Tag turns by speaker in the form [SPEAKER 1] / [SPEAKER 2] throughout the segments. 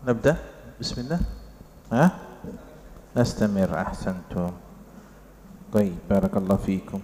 [SPEAKER 1] نبدأ بسم الله. ها نستمر. أحسنتم. طيب بارك الله فيكم.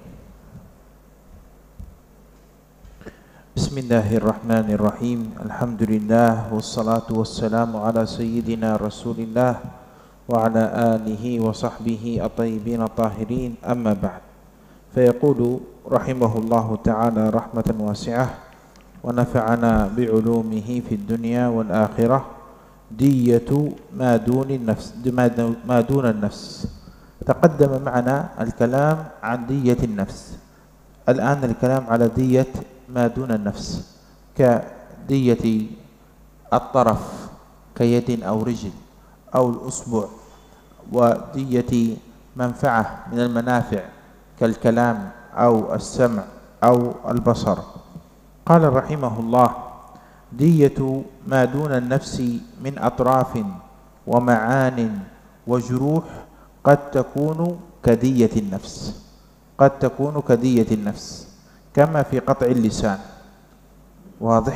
[SPEAKER 1] بسم الله الرحمن الرحيم. الحمد لله والصلاة والسلام على سيدنا رسول الله وعلى آله وصحبه الطيبين الطاهرين. أما بعد، فيقول رحمه الله تعالى رحمة واسعة ونفعنا بعلومه في الدنيا والآخرة: دية ما دون النفس. تقدم معنا الكلام عن دية النفس، الآن الكلام على دية ما دون النفس، كدية الطرف كيد أو رجل أو الأصبع، ودية منفعة من المنافع كالكلام أو السمع أو البصر. قال رحمه الله: دية ما دون النفس من أطراف ومعان وجروح قد تكون كدية النفس، قد تكون كدية النفس، كما في قطع اللسان. واضح؟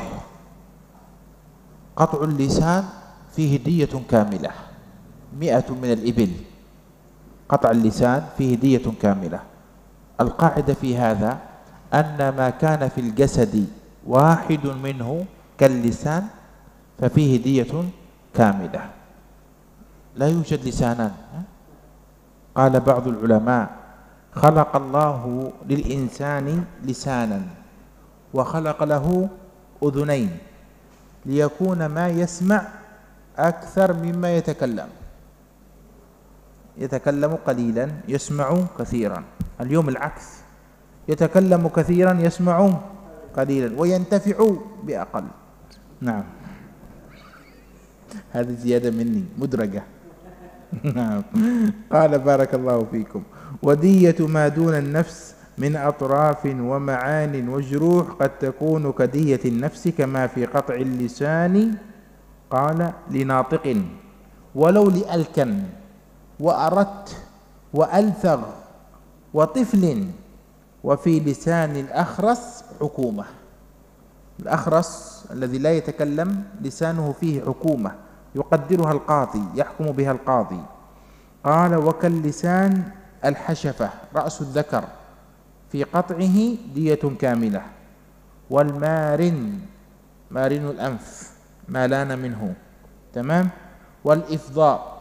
[SPEAKER 1] قطع اللسان فيه دية كاملة، 100 من الإبل. قطع اللسان فيه دية كاملة. القاعدة في هذا أن ما كان في الجسد واحد منه كاللسان ففيه دية كاملة. لا يوجد لسانان. قال بعض العلماء: خلق الله للإنسان لسانا وخلق له أذنين ليكون ما يسمع أكثر مما يتكلم. يتكلم قليلا يسمع كثيرا. اليوم العكس، يتكلم كثيرا يسمع قليلا وينتفع بأقل. نعم، هذه زيادة مني مدرجة. نعم. قال بارك الله فيكم: ودية ما دون النفس من أطراف ومعان وجروح قد تكون كدية النفس، كما في قطع اللسان. قال: لناطق ولو لألكن وأردت وألثغ وطفل، وفي لسان الأخرس حكومة. الأخرس الذي لا يتكلم لسانه فيه حكومة يقدرها القاضي، يحكم بها القاضي. قال: وكاللسان الحشفة رأس الذكر، في قطعه دية كاملة. والمارن، مارن الأنف، ما لان منه، تمام. والإفضاء،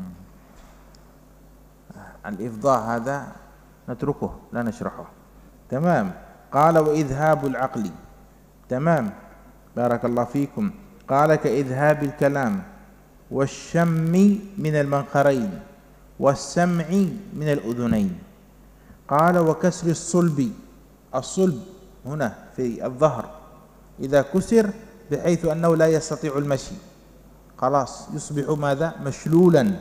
[SPEAKER 1] الإفضاء هذا نتركه لا نشرحه، تمام. قال: وإذهاب العقل، تمام، بارك الله فيكم. قال: كإذهاب الكلام والشم من المنخرين والسمع من الأذنين. قال: وكسر الصلب، الصلب هنا في الظهر إذا كسر بحيث أنه لا يستطيع المشي، خلاص يصبح ماذا؟ مشلولا.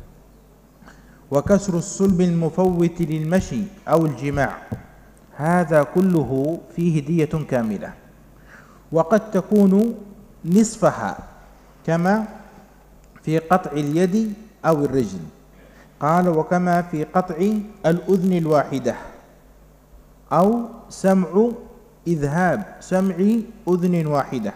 [SPEAKER 1] وكسر الصلب المفوت للمشي أو الجماع، هذا كله فيه دية كاملة. وقد تكون نصفها، كما في قطع اليد أو الرجل. قال: وكما في قطع الأذن الواحدة، أو إذهاب سمع أذن واحدة،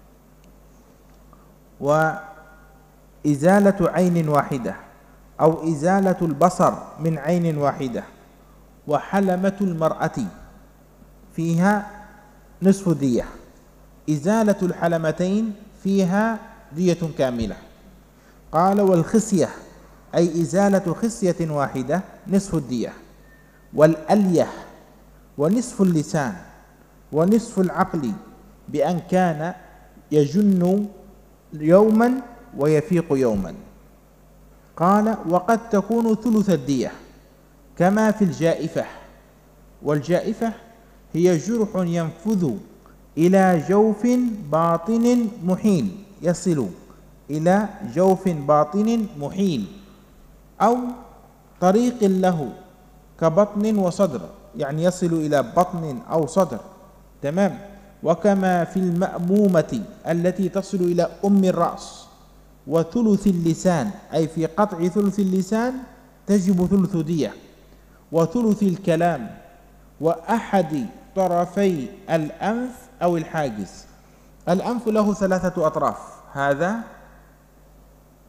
[SPEAKER 1] وإزالة عين واحدة، أو إزالة البصر من عين واحدة. وحلمة المرأة فيها نصف دية، إزالة الحلمتين فيها دية كاملة. قال: والخصية، أي إزالة خصية واحدة، نصف الدية. والألية، ونصف اللسان، ونصف العقل، بأن كان يجن يوما ويفيق يوما. قال: وقد تكون ثلث الدية، كما في الجائفة. والجائفة هي جرح ينفذ إلى جوف باطن محيل، يصل إلى جوف باطن محيل، أو طريق له كبطن وصدر، يعني يصل إلى بطن أو صدر، تمام. وكما في المأمومة التي تصل إلى الرأس. وثلث اللسان، أي في قطع ثلث اللسان تجب ثلث دية. وثلث الكلام، وأحد طرفي الأنف أو الحاجز. الأنف له 3 أطراف، هذا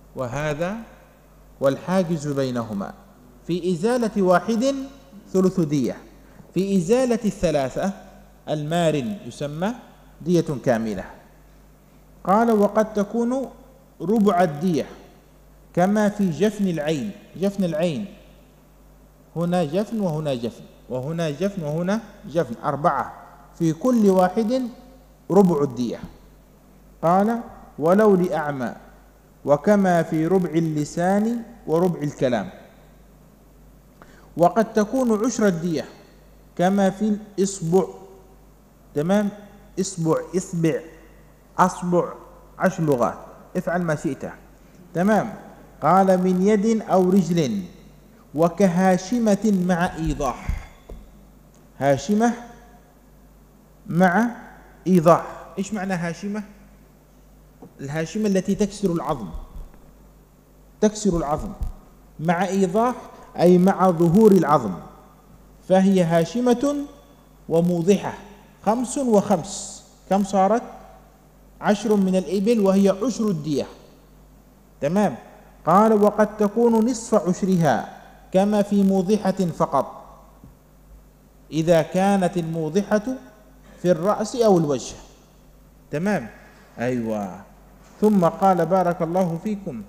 [SPEAKER 1] وهذا والحاجز بينهما. في إزالة واحد ثلث دية، في إزالة الثلاثة المارن يسمى دية كاملة. قال وقد تكون ربع الدية كما في جفن العين. جفن العين هنا جفن وهنا جفن وهنا جفن وهنا جفن، 4، في كل واحد ربع الدية. قال ولو لأعمى، وكما في ربع اللسان وربع الكلام. وقد تكون عشر الدية كما في الإصبع. تمام، إصبع، إصبع، أصبع، 10 لغات، افعل ما شئت. تمام. قال من يد أو رجل، وكهاشمة مع إيضاح. هاشمة مع إيضاح. إيش معنى هاشمة؟ الهاشمة التي تكسر العظم، تكسر العظم، مع إيضاح أي مع ظهور العظم، فهي هاشمة وموضحة. 5 و5، كم صارت؟ 10 من الإبل، وهي عشر الدية. تمام. قال وقد تكون نصف عشرها كما في موضحة فقط، إذا كانت الموضحة في الرأس أو الوجه. تمام. أيوة. ثم قال بارك الله فيكم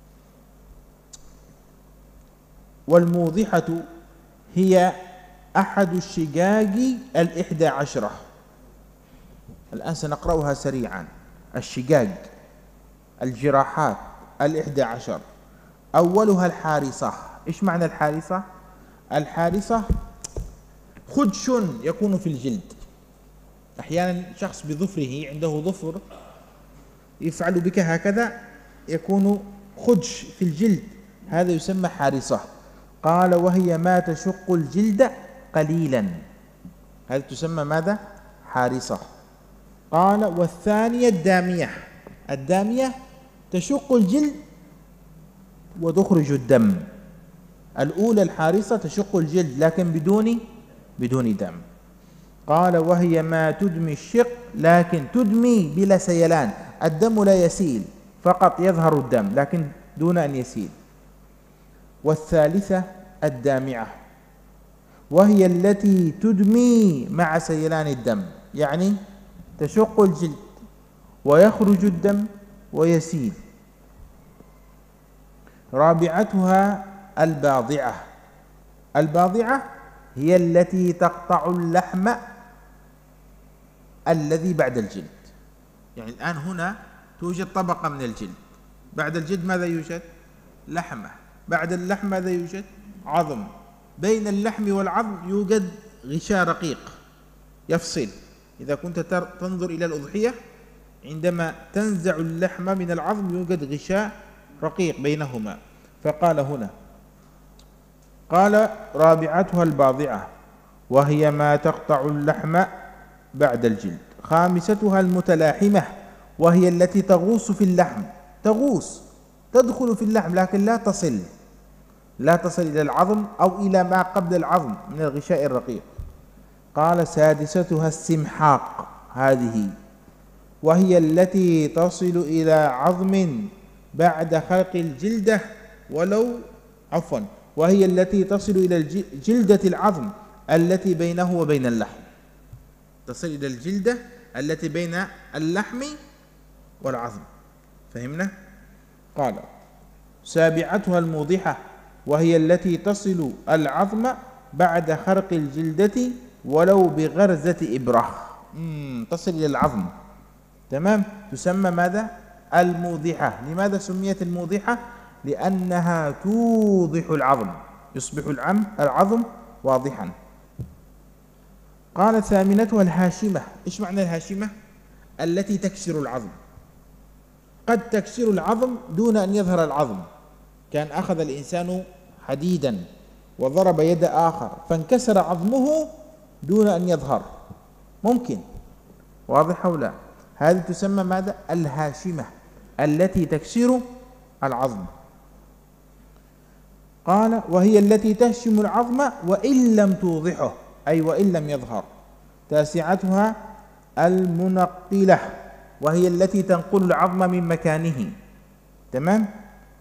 [SPEAKER 1] والموضحة هي أحد الشقاق 11. الآن سنقرأها سريعا. الشقاق، الجراحات 11. أولها الحارصة. إيش معنى الحارصة؟ الحارصة خدش يكون في الجلد. أحيانا شخص بظفره، عنده ظفر يفعل بك هكذا، يكون خدش في الجلد، هذا يسمى حارصة. قال وهي ما تشق الجلد قليلا، هذه تسمى ماذا؟ حارصة. قال والثانية الدامية. الدامية تشق الجلد وتخرج الدم. الأولى الحارصة تشق الجلد لكن بدون دم. قال وهي ما تدمي الشق لكن تدمي بلا سيلان، الدم لا يسيل، فقط يظهر الدم لكن دون أن يسيل. والثالثة الدامعة، وهي التي تدمي مع سيلان الدم، يعني تشق الجلد ويخرج الدم ويسيل. رابعتها الباضعة. الباضعة هي التي تقطع اللحم الذي بعد الجلد. يعني الآن هنا توجد طبقة من الجلد، بعد الجلد ماذا يوجد؟ لحمة، بعد اللحم ماذا يوجد؟ عظم، بين اللحم والعظم يوجد غشاء رقيق يفصل. إذا كنت تنظر إلى الأضحية، عندما تنزع اللحم من العظم يوجد غشاء رقيق بينهما. فقال هنا، قال رابعتها الباضعة وهي ما تقطع اللحم بعد الجلد. خامستها المتلاحمة، وهي التي تغوص في اللحم، تغوص، تدخل في اللحم لكن لا تصل إلى العظم أو إلى ما قبل العظم من الغشاء الرقيق. قال سادستها السمحاق، هذه وهي التي تصل إلى عظم بعد خلق الجلدة وهي التي تصل إلى جلدة العظم التي بينه وبين اللحم، تصل إلى الجلدة التي بين اللحم والعظم. فهمنا؟ قال سابعتها الموضحة، وهي التي تصل العظم بعد خرق الجلدة ولو بغرزة إبرة، تصل إلى العظم. تمام. تسمى ماذا؟ الموضحة. لماذا سميت الموضحة؟ لأنها توضح العظم، يصبح العظم واضحا. قال ثامنتها الهاشمة. إيش معنى الهاشمة؟ التي تكسر العظم. قد تكسر العظم دون أن يظهر العظم. كان أخذ الإنسان حديدا وضرب يد آخر فانكسر عظمه دون أن يظهر، ممكن. واضح أو لا؟ هذه تسمى ماذا؟ الهاشمة، التي تكسر العظم. قال وهي التي تهشم العظم وإن لم توضحه، أي وإن لم يظهر. تاسعتها المنقلة، وهي التي تنقل العظم من مكانه. تمام.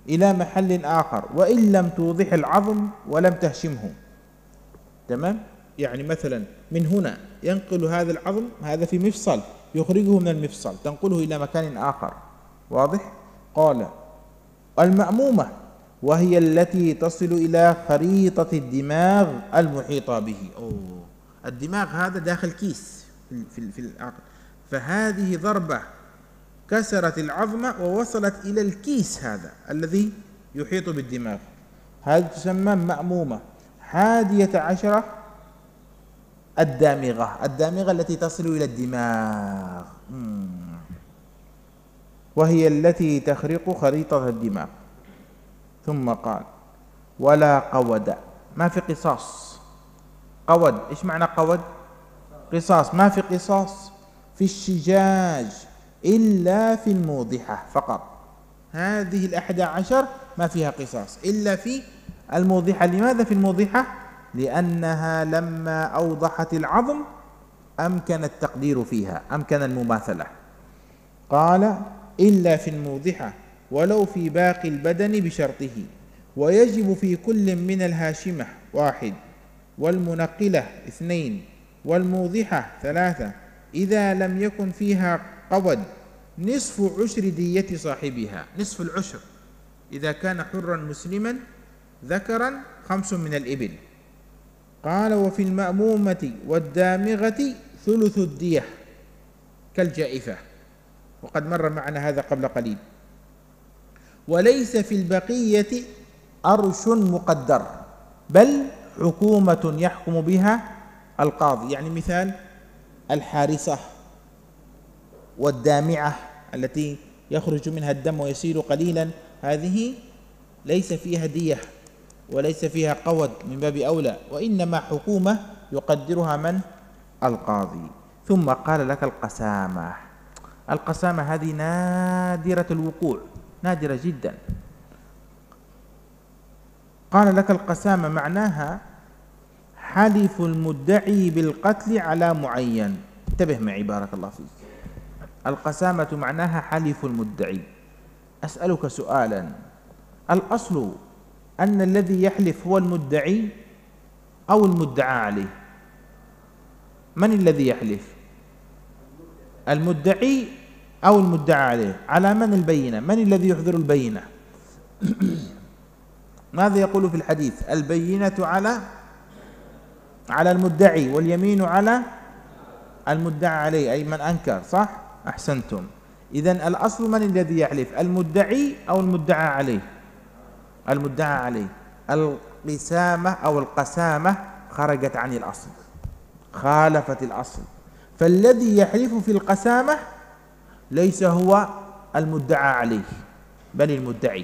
[SPEAKER 1] إلى محل آخر وإن لم توضح العظم ولم تهشمه. تمام؟ يعني مثلا من هنا ينقل هذا العظم، هذا في مفصل، يخرجه من المفصل تنقله إلى مكان آخر. واضح؟ قال المأمومة وهي التي تصل إلى خريطة الدماغ المحيطة به. الدماغ هذا داخل كيس في العقل، فهذه ضربة كسرت العظمة ووصلت إلى الكيس هذا الذي يحيط بالدماغ، هذه تسمى مأمومة. 11 الدامغة التي تصل إلى الدماغ، وهي التي تخرق خريطة الدماغ. ثم قال ولا قود، ما في قصاص. قود إيش معنى قود؟ قصاص. ما في قصاص في الشجاج إلا في الموضحة فقط. هذه 11 ما فيها قصاص إلا في الموضحة. لماذا في الموضحة؟ لأنها لما أوضحت العظم أمكن التقدير فيها، أمكن المماثلة. قال إلا في الموضحة ولو في باقي البدن بشرطه، ويجب في كل من الهاشمة 1 والمنقلة 2 والموضحة 3 إذا لم يكن فيها قود نصف عشر دية صاحبها. نصف العشر إذا كان حرا مسلما ذكرا 5 من الإبل. قال وفي المأمومة والدامغة ثلث الدية كالجائفة، وقد مر معنا هذا قبل قليل. وليس في البقية أرش مقدر، بل حكومة يحكم بها القاضي. يعني مثال الحارسة والدامعة التي يخرج منها الدم ويسيل قليلا، هذه ليس فيها دية وليس فيها قود من باب أولى، وإنما حكومة يقدرها من؟ القاضي. ثم قال لك القسامة. القسامة هذه نادرة الوقوع، نادرة جدا. قال لك القسامة معناها حلف المدعي بالقتل على معين. انتبه معي بارك الله فيك. القسامة معناها حلف المدعي. أسألك سؤالا، الأصل أن الذي يحلف هو المدعي أو المدعى عليه؟ من الذي يحلف؟ المدعي أو المدعى عليه؟ على من البينة؟ من الذي يحضر البينة؟ ماذا يقول في الحديث؟ البينة على المدعي واليمين على المدعى عليه، أي من أنكر. صح؟ أحسنتم. إذن الأصل من الذي يحلف؟ المدعي أو المدعى عليه؟ المدعى عليه. القسامة أو القسامة خرجت عن الأصل، خالفت الأصل. فالذي يحلف في القسامة ليس هو المدعى عليه بل المدعي.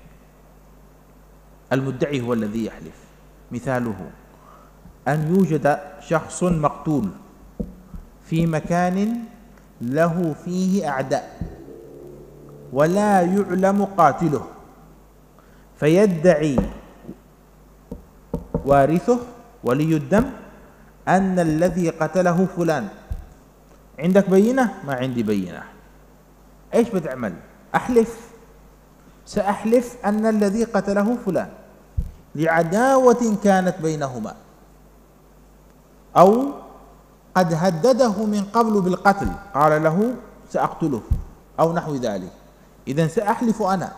[SPEAKER 1] المدعي هو الذي يحلف. مثاله أن يوجد شخص مقتول في مكان له فيه أعداء ولا يعلم قاتله، فيدعي وارثه ولي الدم أن الذي قتله فلان. عندك بينة؟ ما عندي بينة. إيش بتعمل؟ أحلف. سأحلف أن الذي قتله فلان لعداوة كانت بينهما، أو قد هدده من قبل بالقتل، قال له سأقتله أو نحو ذلك. إذن سأحلف أنا.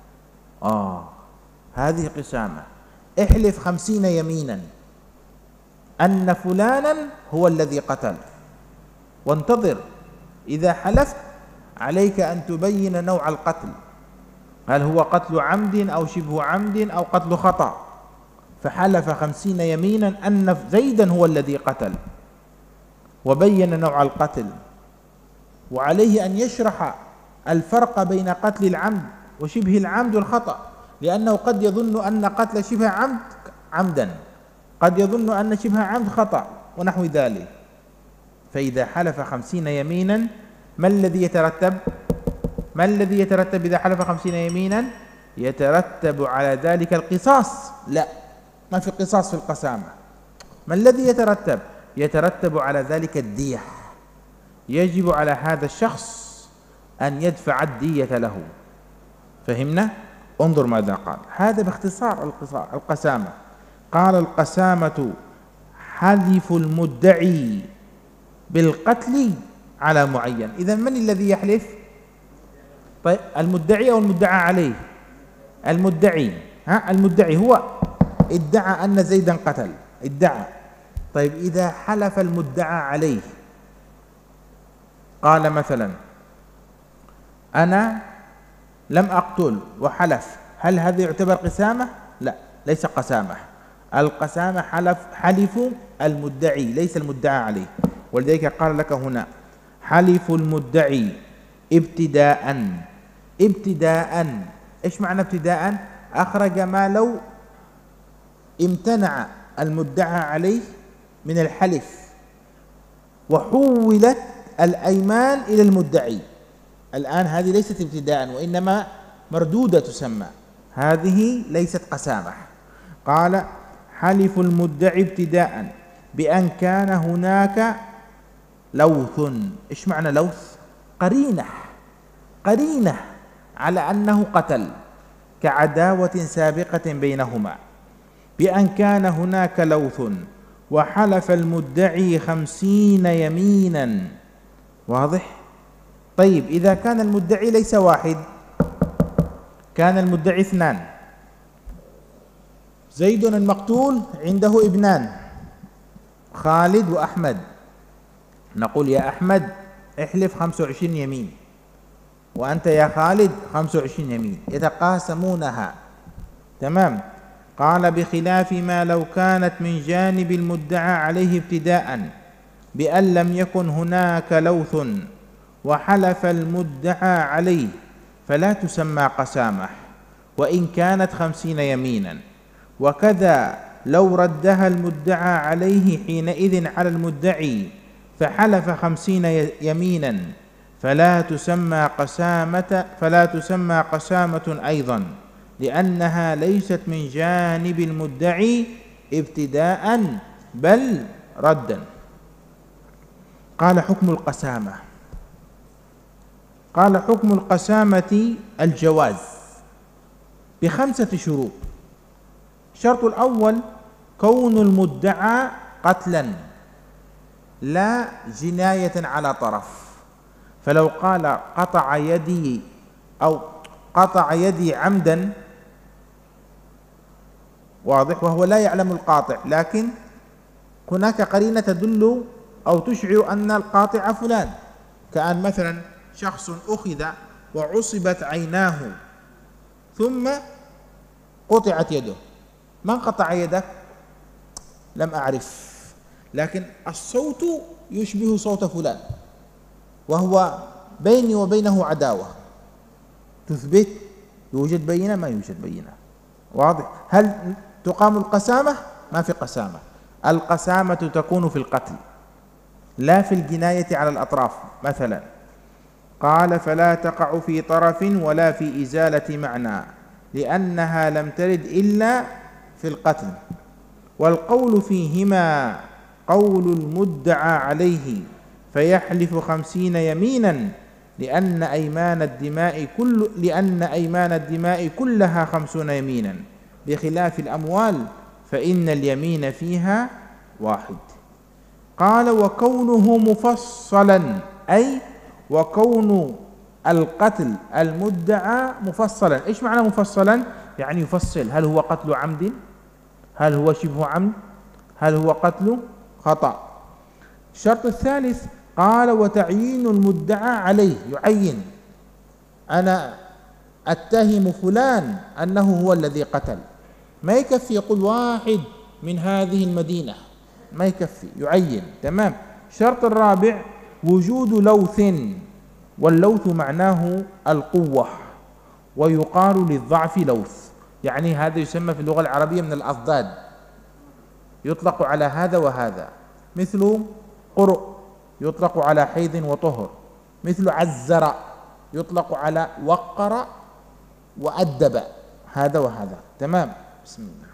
[SPEAKER 1] هذه قسامة. احلف 50 يمينا أن فلانا هو الذي قتل، وانتظر. إذا حلفت عليك أن تبين نوع القتل، هل هو قتل عمد أو شبه عمد أو قتل خطأ. فحلف 50 يمينا أن زيدا هو الذي قتل وبين نوع القتل، وعليه أن يشرح الفرق بين قتل العمد وشبه العمد والخطأ، لأنه قد يظن أن قتل شبه عمد عمدا، قد يظن أن شبه عمد خطأ ونحو ذلك. فإذا حلف 50 يمينا ما الذي يترتب؟ ما الذي يترتب إذا حلف 50 يمينا؟ يترتب على ذلك القصاص؟ لا، ما في قصاص في القسامة. ما الذي يترتب؟ يترتب على ذلك الدية. يجب على هذا الشخص أن يدفع الدية له. فهمنا؟ انظر ماذا قال، هذا باختصار القسامة. قال القسامة حلف المدعي بالقتل على معين. إذا من الذي يحلف؟ طيب المدعي أو المدعى عليه؟ المدعي. المدعي هو ادعى أن زيدا قتل، ادعى. طيب إذا حلف المدعى عليه قال مثلا أنا لم أقتل وحلف، هل هذا يعتبر قسامة؟ لا، ليس قسامة. القسامة حلف المدعي ليس المدعى عليه. ولذلك قال لك هنا حلف المدعي ابتداء. ابتداء إيش معنى ابتداء؟ أخرج ما لو امتنع المدعى عليه من الحلف وحولت الأيمان إلى المدعي. الآن هذه ليست ابتداء وإنما مردودة تسمى، هذه ليست قسامة. قال حلف المدعي ابتداء بأن كان هناك لوث. إيش معنى لوث؟ قرينة على أنه قتل، كعداوة سابقة بينهما. بأن كان هناك لوث وحلف المدعي 50 يمينا. واضح؟ طيب إذا كان المدعي ليس واحد، كان المدعي 2، زيد المقتول عنده ابنان خالد وأحمد، نقول يا أحمد احلف 25 يمين، وأنت يا خالد 25 يمين، يتقاسمونها. تمام. قال بخلاف ما لو كانت من جانب المدعى عليه ابتداء بأن لم يكن هناك لوث وحلف المدعى عليه، فلا تسمى قسامة وإن كانت 50 يمينا. وكذا لو ردها المدعى عليه حينئذ على المدعي فحلف 50 يمينا فلا تسمى قسامة أيضا، لأنها ليست من جانب المدعي ابتداء بل ردا. قال حكم القسامة. قال حكم القسامة الجواز ب5 شروط. الشرط الأول كون المدعى قتلا لا جناية على طرف، فلو قال قطع يدي أو قطع يدي عمدا، واضح، وهو لا يعلم القاطع، لكن هناك قرينة تدل أو تشعر أن القاطع فلان، كأن مثلا شخص أخذ وعصبت عيناه ثم قطعت يده. من قطع يدك؟ لم أعرف، لكن الصوت يشبه صوت فلان وهو بيني وبينه عداوة، تثبت يوجد بينة؟ ما يوجد بينة. واضح؟ هل تقام القسامة؟ ما في قسامة. القسامة تكون في القتل لا في الجناية على الأطراف. مثلا قال فلا تقع في طرف ولا في إزالة معنى لأنها لم ترد إلا في القتل، والقول فيهما قول المدعى عليه فيحلف 50 يمينا لأن أيمان الدماء كلها 50 يمينا، بخلاف الأموال فإن اليمين فيها واحد. قال وكونه مفصلا، أي وكون القتل المدعى مفصلا. إيش معنى مفصلا؟ يعني يفصل، هل هو قتل عمد؟ هل هو شبه عمد؟ هل هو قتل خطأ؟ الشرط الثالث قال وتعيين المدعى عليه، يعين، أنا أتهم فلان أنه هو الذي قتل، ما يكفي يقول واحد من هذه المدينة، ما يكفي، يعين. تمام. الشرط الرابع وجود لوث، واللوث معناه القوة، ويقال للضعف لوث، يعني هذا يسمى في اللغة العربية من الأضداد، يطلق على هذا وهذا، مثل قرء يطلق على حيض وطهر، مثل عزر يطلق على وقر وأدب، هذا وهذا. تمام. بسم الله.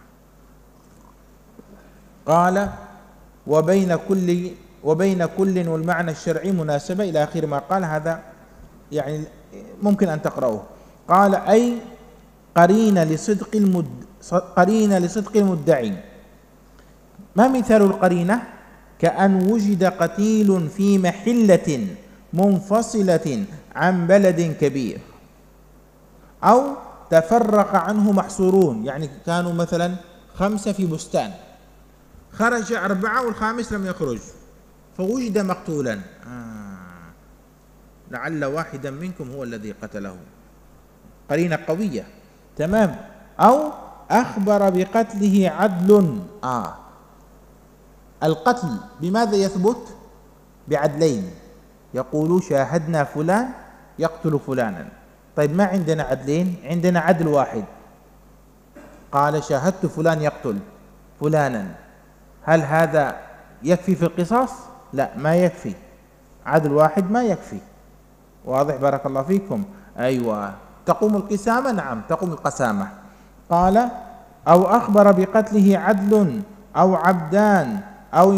[SPEAKER 1] قال وبين كل والمعنى الشرعي مناسبة إلى آخر ما قال. هذا يعني ممكن أن تقرأه. قال أي قرينة لصدق المدعي. ما مثال القرينة؟ كأن وجد قتيل في محلة منفصلة عن بلد كبير، أو تفرق عنه محصورون، يعني كانوا مثلا 5 في بستان، خرج 4 والخامس لم يخرج فوجد مقتولا، لعل واحدا منكم هو الذي قتله، قرينة قوية. تمام. أو أخبر بقتله عدل. القتل بماذا يثبت؟ بعدلين، يقول شاهدنا فلان يقتل فلانا. طيب ما عندنا عدلين، عندنا عدل واحد، قال شاهدت فلان يقتل فلانا. هل هذا يكفي في القصاص؟ لا، ما يكفي، عدل واحد ما يكفي. واضح؟ بارك الله فيكم. أيوة، تقوم القسامة؟ نعم تقوم القسامة. قال أو أخبر بقتله عدل أو عبدان أو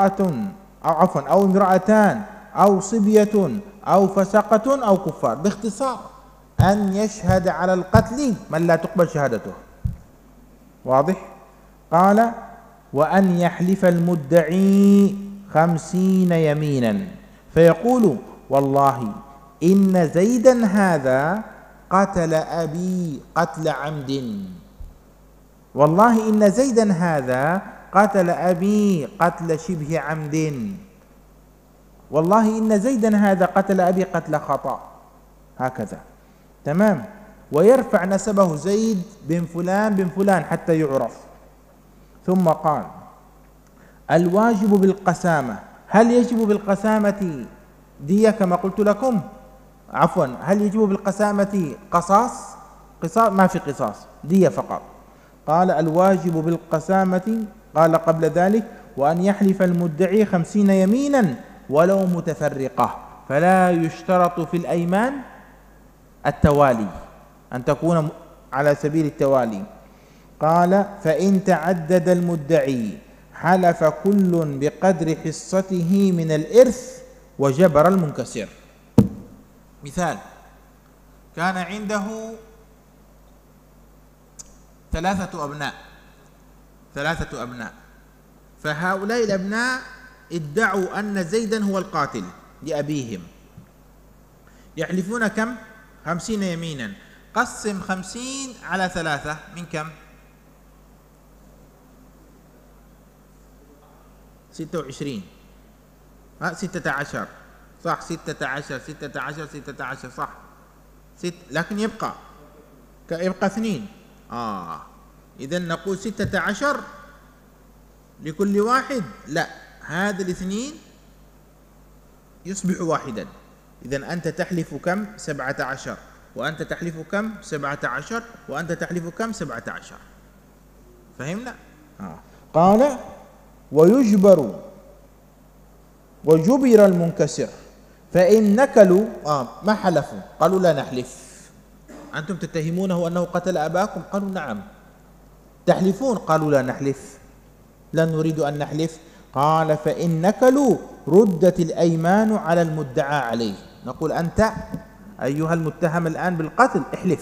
[SPEAKER 1] امرأتان أو صبية أو فسقة أو كفار. باختصار أن يشهد على القتل من لا تقبل شهادته. واضح؟ قال وأن يحلف المدعي 50 يمينا فيقول والله إن زيدا هذا قتل أبي قتل عمد، والله إن زيدا هذا قتل أبي قتل شبه عمد، والله إن زيدا هذا قتل أبي قتل خطأ، هكذا. تمام. ويرفع نسبه زيد بن فلان بن فلان حتى يعرف. ثم قال الواجب بالقسامة. هل يجب بالقسامة دية كما قلت لكم؟ عفوا، هل يجب بالقسامة قصاص؟ ما في قصاص، دية فقط. قال الواجب بالقسامة، قال قبل ذلك وأن يحلف المدعي 50 يمينا ولو متفرقة، فلا يشترط في الأيمان التوالي، أن تكون على سبيل التوالي. قال فإن تعدد المدعي حلف كل بقدر حصته من الإرث وجبر المنكسر. مثال: كان عنده 3 أبناء، فهؤلاء الأبناء ادعوا أن زيدا هو القاتل لأبيهم، يحلفون كم؟ 50 يمينا. قسم 50 على 3 من كم؟ 26. 16 صح، 16 صح، لكن يبقى 2. إذن نقول 16 لكل واحد؟ لا، هذا الاثنين يصبح واحدا. إذن أنت تحلف كم؟ 17، وأنت تحلف كم؟ 17، وأنت تحلف كم؟ 17. فهمنا؟ قال وجبر المنكسر فإن نكلوا ما حلفوا، قالوا لا نحلف. أنتم تتهمونه أنه قتل أباكم؟ قالوا نعم. تحلفون؟ قالوا لا نحلف، لا نريد أن نحلف. قال فإن نكلوا ردت الأيمان على المدعى عليه. نقول أنت أيها المتهم الآن بالقتل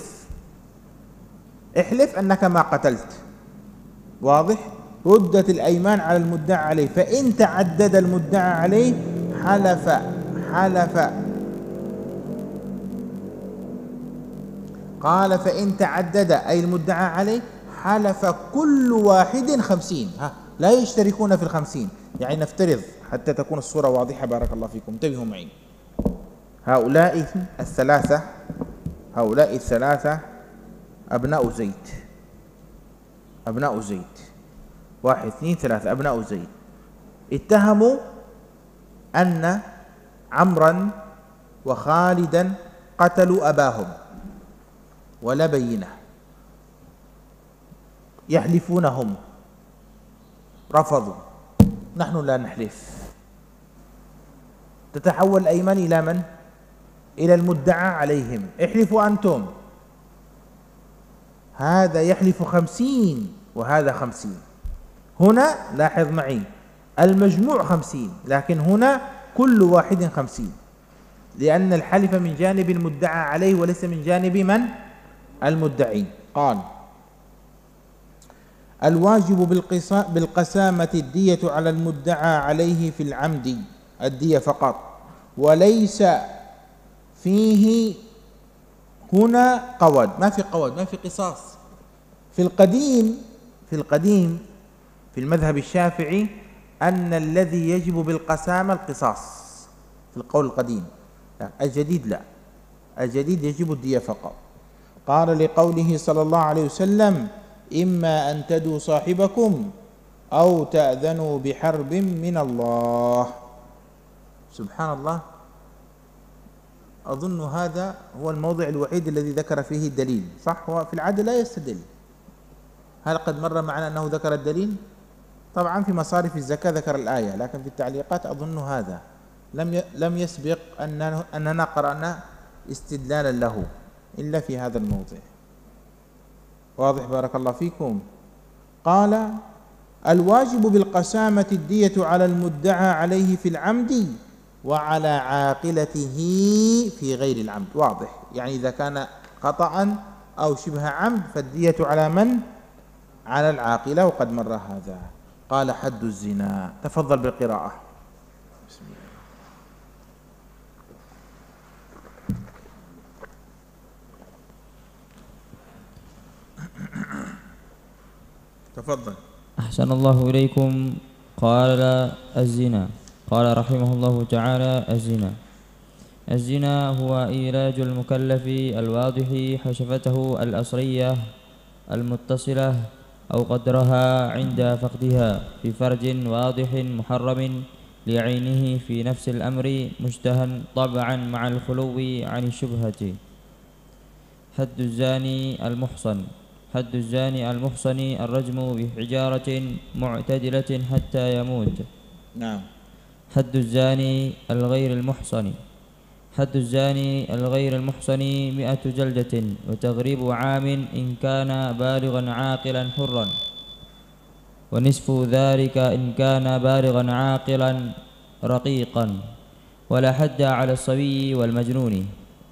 [SPEAKER 1] احلف أنك ما قتلت. واضح؟ ردت الأيمان على المدعى عليه. فإن تعدد المدعى عليه حلف قال فإن تعدد أي المدعى عليه حلف كل واحد 50. لا يشتركون في 50. يعني نفترض حتى تكون الصورة واضحة، بارك الله فيكم، انتبهوا معي. هؤلاء الثلاثة أبناء زيد، 1 2 3 أبناء زيد، اتهموا أن عمرا وخالدا قتلوا أباهم ولا بينة، يحلفونهم، رفضوا، نحن لا نحلف. تتحول الأيمان إلى من؟ إلى المدعى عليهم. احلفوا أنتم. هذا يحلف 50 وهذا 50. هنا لاحظ معي المجموع 50، لكن هنا كل واحد 50، لأن الحلف من جانب المدعى عليه وليس من جانب من؟ المدعي. قال: الواجب بالقسامة الدية على المدعى عليه في العمد، الدية فقط، وليس فيه هنا قود، ما في قود، ما في قصاص. في القديم في المذهب الشافعي أن الذي يجب بالقسامة القصاص في القول القديم. الجديد لا، الجديد يجب الدية فقط. قال لقوله صلى الله عليه وسلم: إما أن تدوا صاحبكم أو تأذنوا بحرب من الله. سبحان الله، أظن هذا هو الموضع الوحيد الذي ذكر فيه الدليل، صح؟ هو في العادة لا يستدل. هل قد مر معنا أنه ذكر الدليل؟ طبعا في مصارف الزكاة ذكر الآية، لكن في التعليقات أظن هذا لم يسبق أننا قرأنا استدلالا له إلا في هذا الموضع. واضح؟ بارك الله فيكم. قال: الواجب بالقسامة الدية على المدعى عليه في العمد وعلى عاقلته في غير العمد. واضح، يعني إذا كان خطأ أو شبه عمد فالدية على من؟ على العاقلة، وقد مر هذا. قال: حد الزنا. تفضل بالقراءة. بسم الله. تفضل.
[SPEAKER 2] أحسن الله إليكم. قال: الزنا. قال رحمه الله تعالى: الزنا هو إيلاج المكلف الواضح حشفته الأصلية المتصلة أو قدرها عند فقدها في فرج واضح محرم لعينه في نفس الأمر مشتهى طبعا مع الخلو عن الشبهة. حد الزاني المحصن الرجم بحجارة معتدلة حتى يموت.
[SPEAKER 1] نعم.
[SPEAKER 2] حد الزاني الغير المحصن 100 جلدة وتغريب عام إن كان بالغا عاقلا حرا، ونصف ذلك إن كان بالغا عاقلا رقيقا، ولا حد على الصبي والمجنون.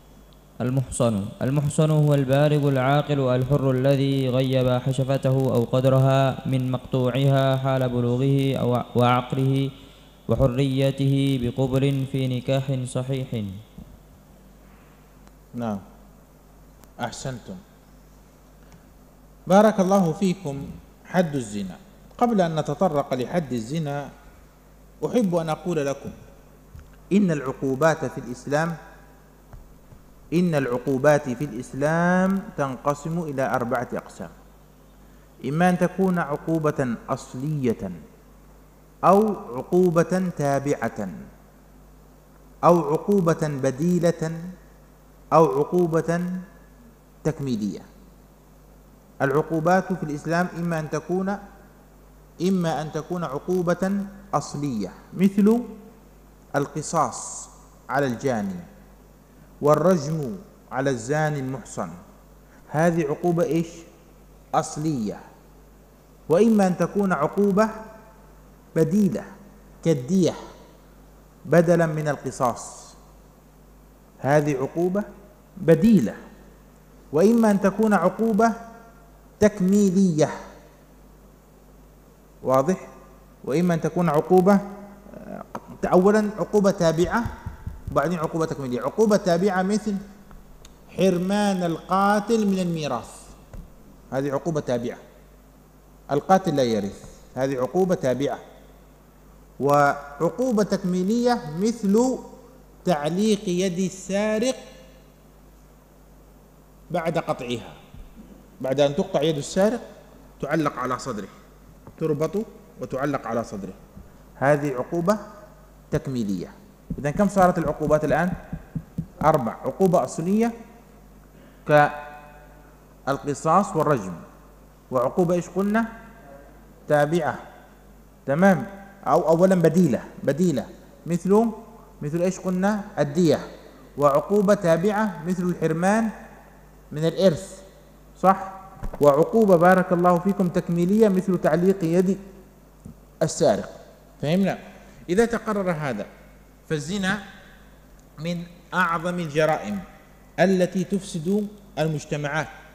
[SPEAKER 2] المحصن هو البالغ العاقل الحر الذي غيب حشفته أو قدرها من مقطوعها حال بلوغه وعقله وحريته بقبل في نكاح صحيح.
[SPEAKER 1] نعم، أحسنتم، بارك الله فيكم. حد الزنا. قبل أن نتطرق لحد الزنا أحب أن أقول لكم إن العقوبات في الإسلام تنقسم إلى 4 أقسام: إما أن تكون عقوبة أصلية، أو عقوبة تابعة، أو عقوبة بديلة، أو عقوبة تكميلية. العقوبات في الإسلام إما أن تكون عقوبة أصلية مثل القصاص على الجاني والرجم على الزاني المحصن، هذه عقوبة أصلية. وإما أن تكون عقوبة بديلة كالدية بدلا من القصاص، هذه عقوبة بديلة. وإما أن تكون عقوبة تكميلية. واضح؟ وإما أن تكون عقوبة أولا عقوبة تابعة وبعدين عقوبة تكميلية. عقوبة تابعة مثل حرمان القاتل من الميراث، هذه عقوبة تابعة، القاتل لا يرث، هذه عقوبة تابعة. وعقوبة تكميلية مثل تعليق يد السارق بعد قطعها، بعد أن تقطع يد السارق تعلق على صدره، تربط وتعلق على صدره، هذه عقوبة تكميلية. إذن كم صارت العقوبات الآن؟ 4. عقوبة أصلية كالقصاص والرجم، وعقوبة قلنا؟ تابعة، تمام، أو أولا بديلة مثل قلنا؟ الدية. وعقوبة تابعة مثل الحرمان من الإرث، صح؟ وعقوبة بارك الله فيكم تكميلية مثل تعليق يد السارق. فهمنا؟ إذا تقرر هذا فالزنا من أعظم الجرائم التي تفسد المجتمعات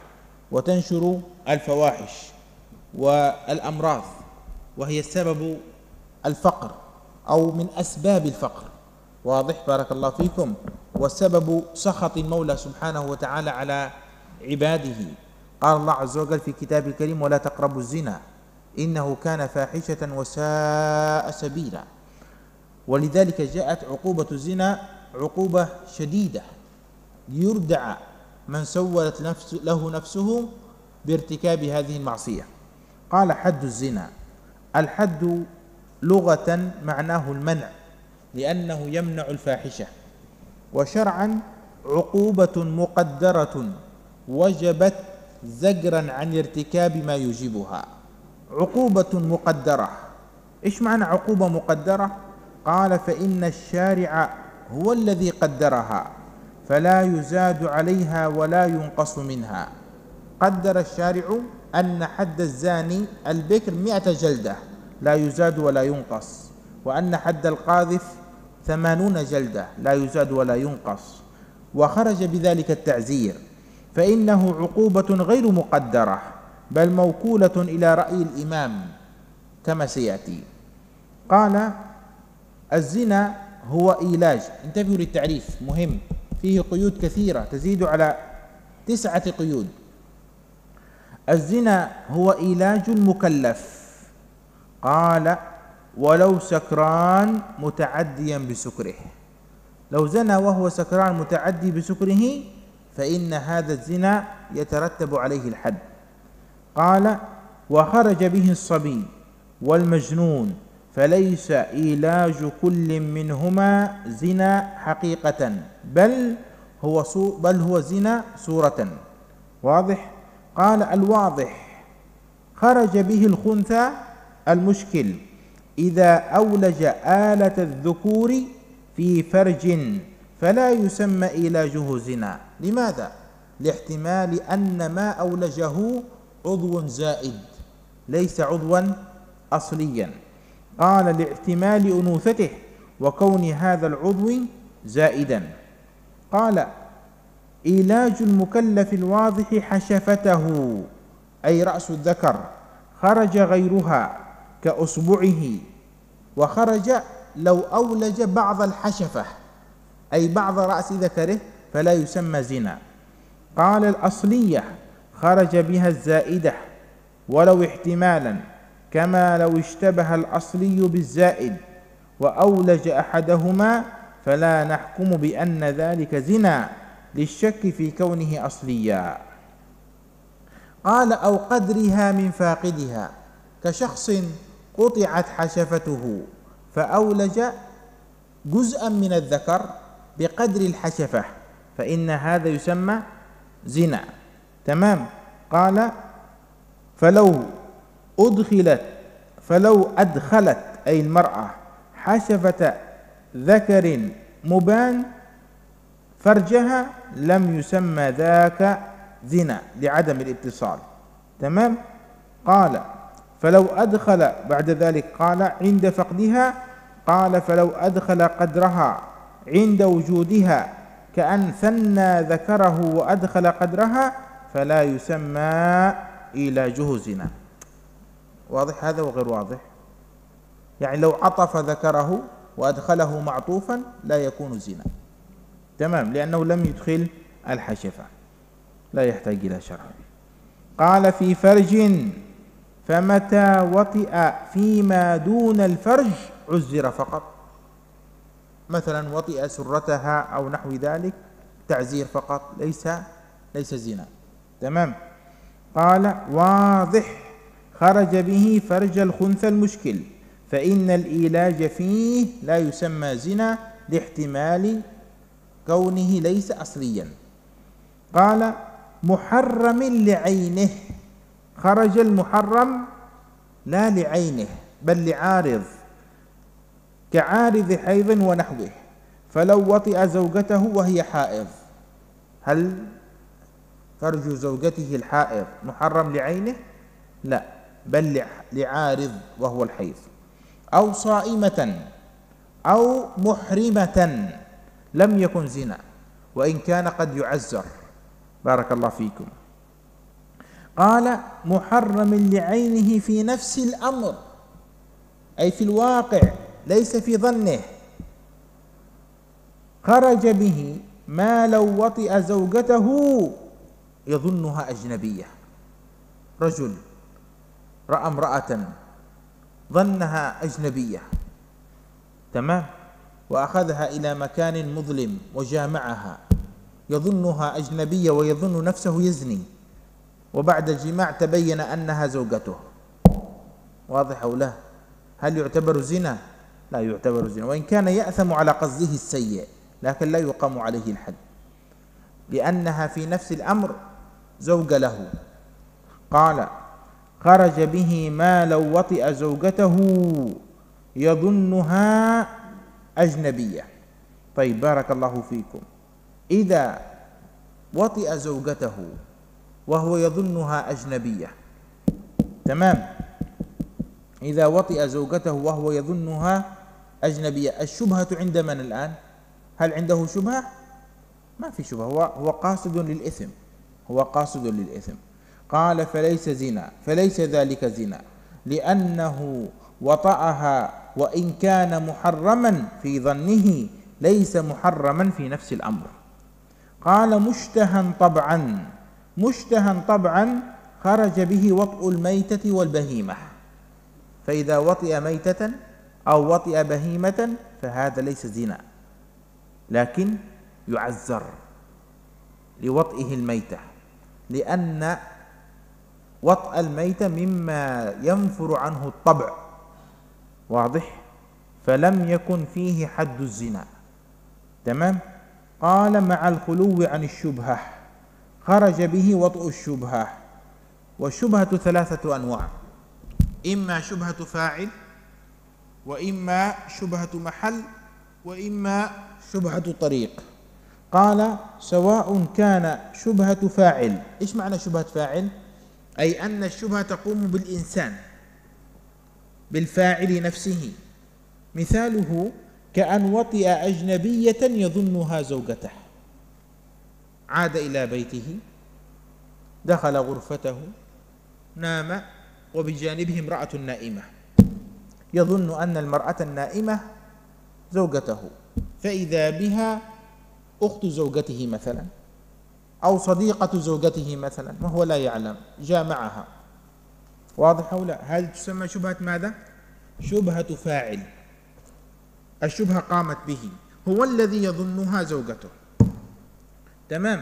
[SPEAKER 1] وتنشر الفواحش والأمراض، وهي سبب الفقر أو من أسباب الفقر. واضح؟ بارك الله فيكم. وسبب سخط المولى سبحانه وتعالى على عباده. قال الله عز وجل في كتابه الكريم: ولا تقربوا الزنا إنه كان فاحشة وساء سبيلا. ولذلك جاءت عقوبة الزنا عقوبة شديدة، ليردع من سولت له نفسه بارتكاب هذه المعصية. قال: حد الزنا. الحد لغة معناه المنع، لأنه يمنع الفاحشة، وشرعا عقوبة مقدرة وجبت زجرا عن ارتكاب ما يوجبها. عقوبة مقدرة. إيش معنى عقوبة مقدرة؟ قال: فإن الشارع هو الذي قدرها فلا يزاد عليها ولا ينقص منها. قدر الشارع أن حد الزاني البكر 100 جلدة لا يزاد ولا ينقص، وأن حد القاذف 80 جلدة لا يزاد ولا ينقص، وخرج بذلك التعزير، فإنه عقوبة غير مقدرة بل موكولة إلى رأي الإمام كما سيأتي. قال: الزنا هو إيلاج. انتبهوا للتعريف مهم، فيه قيود كثيرة تزيد على 9 قيود. الزنا هو إيلاج المكلف. قال: ولو سكران متعديا بسكره. لو زنى وهو سكران متعدي بسكره فإن هذا الزنا يترتب عليه الحد. قال: وخرج به الصبي والمجنون فليس إيلاج كل منهما زنا حقيقة بل هو زنا صورة. واضح؟ قال: الواضح خرج به الخنثى المشكل إذا أولج آلة الذكور في فرج فلا يسمى إيلاجه زنا. لماذا؟ لاحتمال أن ما أولجه عضو زائد ليس عضوا أصليا. قال: لاحتمال أنوثته وكون هذا العضو زائدا. قال: إيلاج المكلف الواضح حشفته أي رأس الذكر خرج غيرها كأصبعه، وخرج لو أولج بعض الحشفة أي بعض رأس ذكره فلا يسمى زنا. قال: الأصلية خرج بها الزائدة ولو احتمالا كما لو اشتبه الأصلي بالزائد وأولج أحدهما فلا نحكم بأن ذلك زنا للشك في كونه أصليا. قال: أو قدرها من فاقدها، كشخص قطعت حشفته فأولج جزءا من الذكر بقدر الحشفة فإن هذا يسمى زنا. تمام. قال: فلو أدخلت أي المرأة حشفة ذكر مبان فرجها لم يسمى ذاك زنا لعدم الاتصال. تمام. قال: فلو أدخل بعد ذلك قال عند فقدها، قال: فلو أدخل قدرها عند وجودها كأن ثنى ذكره وأدخل قدرها فلا يسمى إيلاجه زنا. واضح هذا وغير واضح؟ يعني لو عطف ذكره وأدخله معطوفا لا يكون زنا. تمام، لأنه لم يدخل الحشفة، لا يحتاج إلى شرح. قال: في فرج، فمتى وطئ فيما دون الفرج عزر فقط. مثلا وطئ سرتها أو نحو ذلك تعزير فقط، ليس زنا. تمام. قال: واضح خرج به فرج الخنثى المشكل فإن الإيلاج فيه لا يسمى زنا لاحتمال كونه ليس أصليا. قال: محرم لعينه. خرج المحرم لا لعينه بل لعارض، كعارض حيض ونحوه. فلو وطئ زوجته وهي حائض، هل فرج زوجته الحائض محرم لعينه؟ لا، بل لعارض وهو الحيض. أو صائمة أو محرمة لم يكن زنا وإن كان قد يعزر. بارك الله فيكم. قال محرم لعينه في نفس الأمر، أي في الواقع ليس في ظنه. خرج به ما لو وطئ زوجته يظنها أجنبية. رجل رأى امرأة ظنها أجنبية، تمام، وأخذها إلى مكان مظلم وجامعها، يظنها أجنبية ويظن نفسه يزني، وبعد الجماع تبين أنها زوجته. واضح أو لا؟ هل يعتبر زنا؟ لا يعتبر زنا، وإن كان يأثم على قصده السيء، لكن لا يقام عليه الحد، لأنها في نفس الأمر زوج له. قال خرج به ما لو وطئ زوجته يظنها أجنبية. طيب بارك الله فيكم، إذا وطئ زوجته وهو يظنها أجنبية، تمام، إذا وطئ زوجته وهو يظنها أجنبية، الشبهة عند من الآن؟ هل عنده شبهة؟ ما في شبهة، هو قاصد للإثم، هو قاصد للإثم. قال فليس زنا، فليس ذلك زنا، لأنه وطأها وإن كان محرما في ظنه ليس محرما في نفس الأمر. قال مشتها طبعا، مشتها طبعا خرج به وطء الميتة والبهيمة، فإذا وطئ ميتة أو وطئ بهيمة فهذا ليس زنا، لكن يعزر لوطئه الميتة، لأن وطأ الميتة مما ينفر عنه الطبع، واضح، فلم يكن فيه حد الزنا، تمام. قال مع الخلو عن الشبهة، خرج به وطء الشبهة، والشبهة ثلاثة أنواع، إما شبهة فاعل، وإما شبهة محل، وإما شبهة طريق. قال سواء كان شبهة فاعل. إيش معنى شبهة فاعل؟ أي أن الشبهة تقوم بالإنسان، بالفاعل نفسه. مثاله كأن وطئ أجنبية يظنها زوجته، عاد إلى بيته، دخل غرفته، نام، وبجانبه امرأة نائمة، يظن أن المرأة النائمة زوجته، فإذا بها أخت زوجته مثلا، أو صديقة زوجته مثلا، وهو لا يعلم، جامعها. واضح أو لا؟ هذه تسمى شبهة ماذا؟ شبهة فاعل. الشبهة قامت به، هو الذي يظنها زوجته، تمام.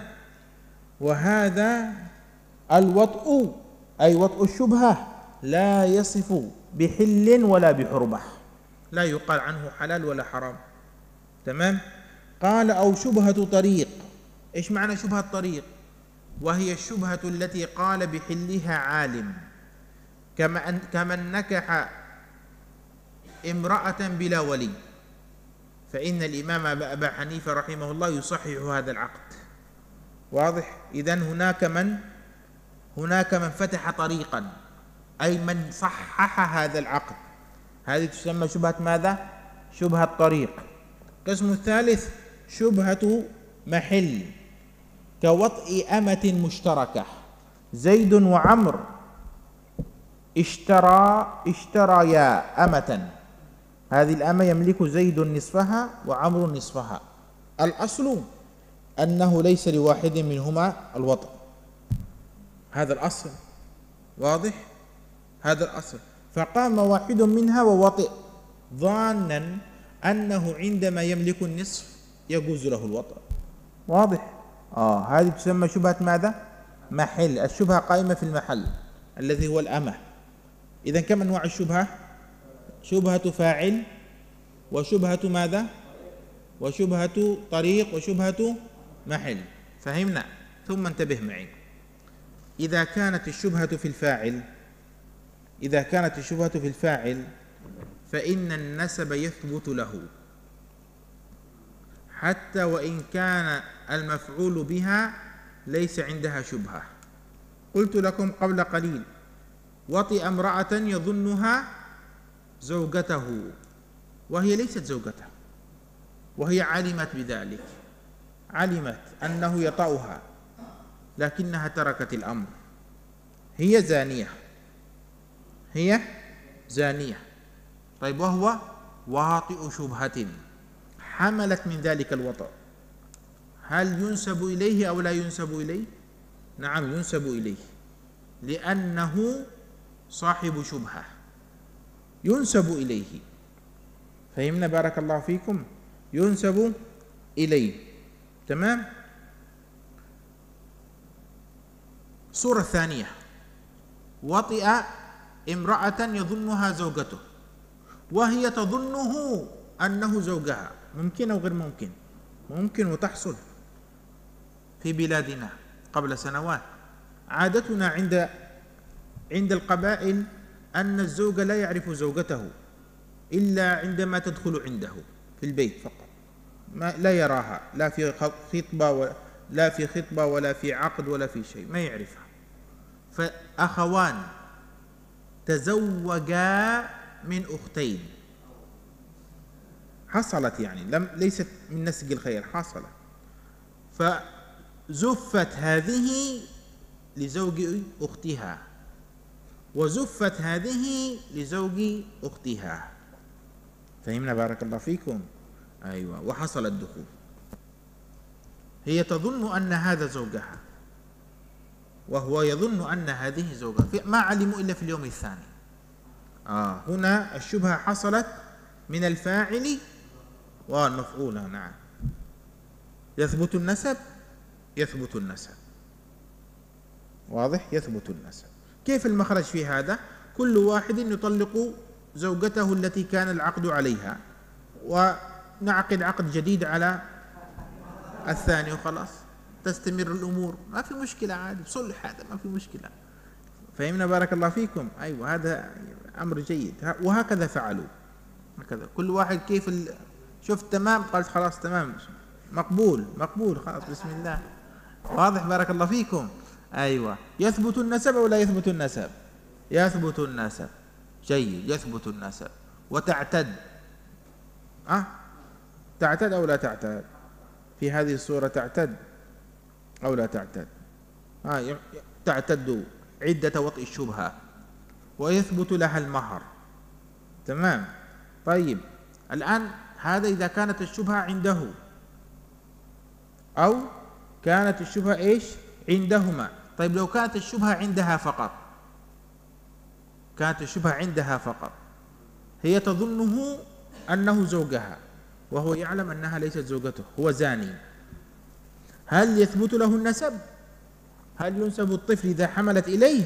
[SPEAKER 1] وهذا الوطء، أي وطء الشبهة، لا يصف بحل ولا بحرمة، لا يقال عنه حلال ولا حرام، تمام. قال أو شبهة طريق. إيش معنى شبهة طريق؟ وهي الشبهة التي قال بحلها عالم، كمن نكح امرأة بلا ولي، فإن الإمام أبا حنيفة رحمه الله يصحح هذا العقد، واضح. إذن هناك من فتح طريقا، أي من صحح هذا العقد، هذه تسمى شبهة ماذا؟ شبهة طريق. القسم الثالث شبهة محل، كوطئ أمة مشتركة، زيد وعمر اشتريا أمة، هذه الأمة يملك زيد نصفها وعمر نصفها، الأصل أنه ليس لواحد منهما الوطء، هذا الأصل، واضح، هذا الأصل. فقام واحد منها ووطئ ظانا أنه عندما يملك النصف يجوز له الوطء، واضح. هذه تسمى شبهة ماذا؟ محل. الشبهة قائمة في المحل الذي هو الأمة. إذن كم أنواع الشبهة؟ شبهة فاعل، وشبهة ماذا؟ وشبهة طريق، وشبهة محل. فهمنا؟ ثم انتبه معي، إذا كانت الشبهة في الفاعل فإن النسب يثبت له حتى وإن كان المفعول بها ليس عندها شبهة. قلت لكم قبل قليل وطئ امرأة يظنها زوجته وهي ليست زوجته، وهي علمت بذلك، علمت أنه يطأها، لكنها تركت الأمر، هي زانية، هي زانية. طيب وهو واطئ شبهة حملت من ذلك الوطأ، هل ينسب إليه أو لا ينسب إليه؟ نعم ينسب إليه، لأنه صاحب شبهة ينسب إليه. فهمنا بارك الله فيكم؟ ينسب إليه. تمام. الصورة الثانية، وطئ امرأة يظنها زوجته وهي تظنه أنه زوجها، ممكن أو غير ممكن؟ ممكن وتحصل في بلادنا قبل سنوات. عادتنا عند القبائل أن الزوج لا يعرف زوجته إلا عندما تدخل عنده في البيت فقط، لا يراها، لا في خطبة ولا في عقد ولا في شيء، ما يعرفها. فأخوان تزوجا من أختين، حصلت يعني ليست من نسج الخير، حصلت. فزفت هذه لزوج أختها وزفت هذه لزوج أختها. فهمنا بارك الله فيكم؟ أيوة. وحصل الدخول، هي تظن أن هذا زوجها وهو يظن أن هذه زوجها، ما علموا إلا في اليوم الثاني. هنا الشبهة حصلت من الفاعل والمفعول. نعم. يثبت النسب، يثبت النسب، واضح؟ يثبت النسب. كيف المخرج في هذا؟ كل واحد يطلق زوجته التي كان العقد عليها ونعقد عقد جديد على الثاني وخلاص تستمر الأمور، ما في مشكلة، عادي بصلح، هذا ما في مشكلة. فهمنا بارك الله فيكم؟ أيوة، هذا أمر جيد. وهكذا فعلوا، هكذا كل واحد كيف شفت تمام، قالت خلاص تمام، مقبول مقبول، خلاص بسم الله. واضح بارك الله فيكم؟ أيوة. يثبت النسب ولا يثبت النسب؟ يثبت النسب. جيد، يثبت النسب. وتعتد، تعتد أو لا تعتد؟ في هذه الصورة تعتد أو لا تعتد؟ تعتد عدة وطئ الشبهة ويثبت لها المهر. تمام. طيب الآن هذا إذا كانت الشبهة عنده أو كانت الشبهة إيش؟ عندهما. طيب لو كانت الشبهة عندها فقط، كانت الشبهة عندها فقط، هي تظنه أنه زوجها وهو يعلم أنها ليست زوجته، هو زاني، هل يثبت له النسب؟ هل ينسب الطفل إذا حملت إليه؟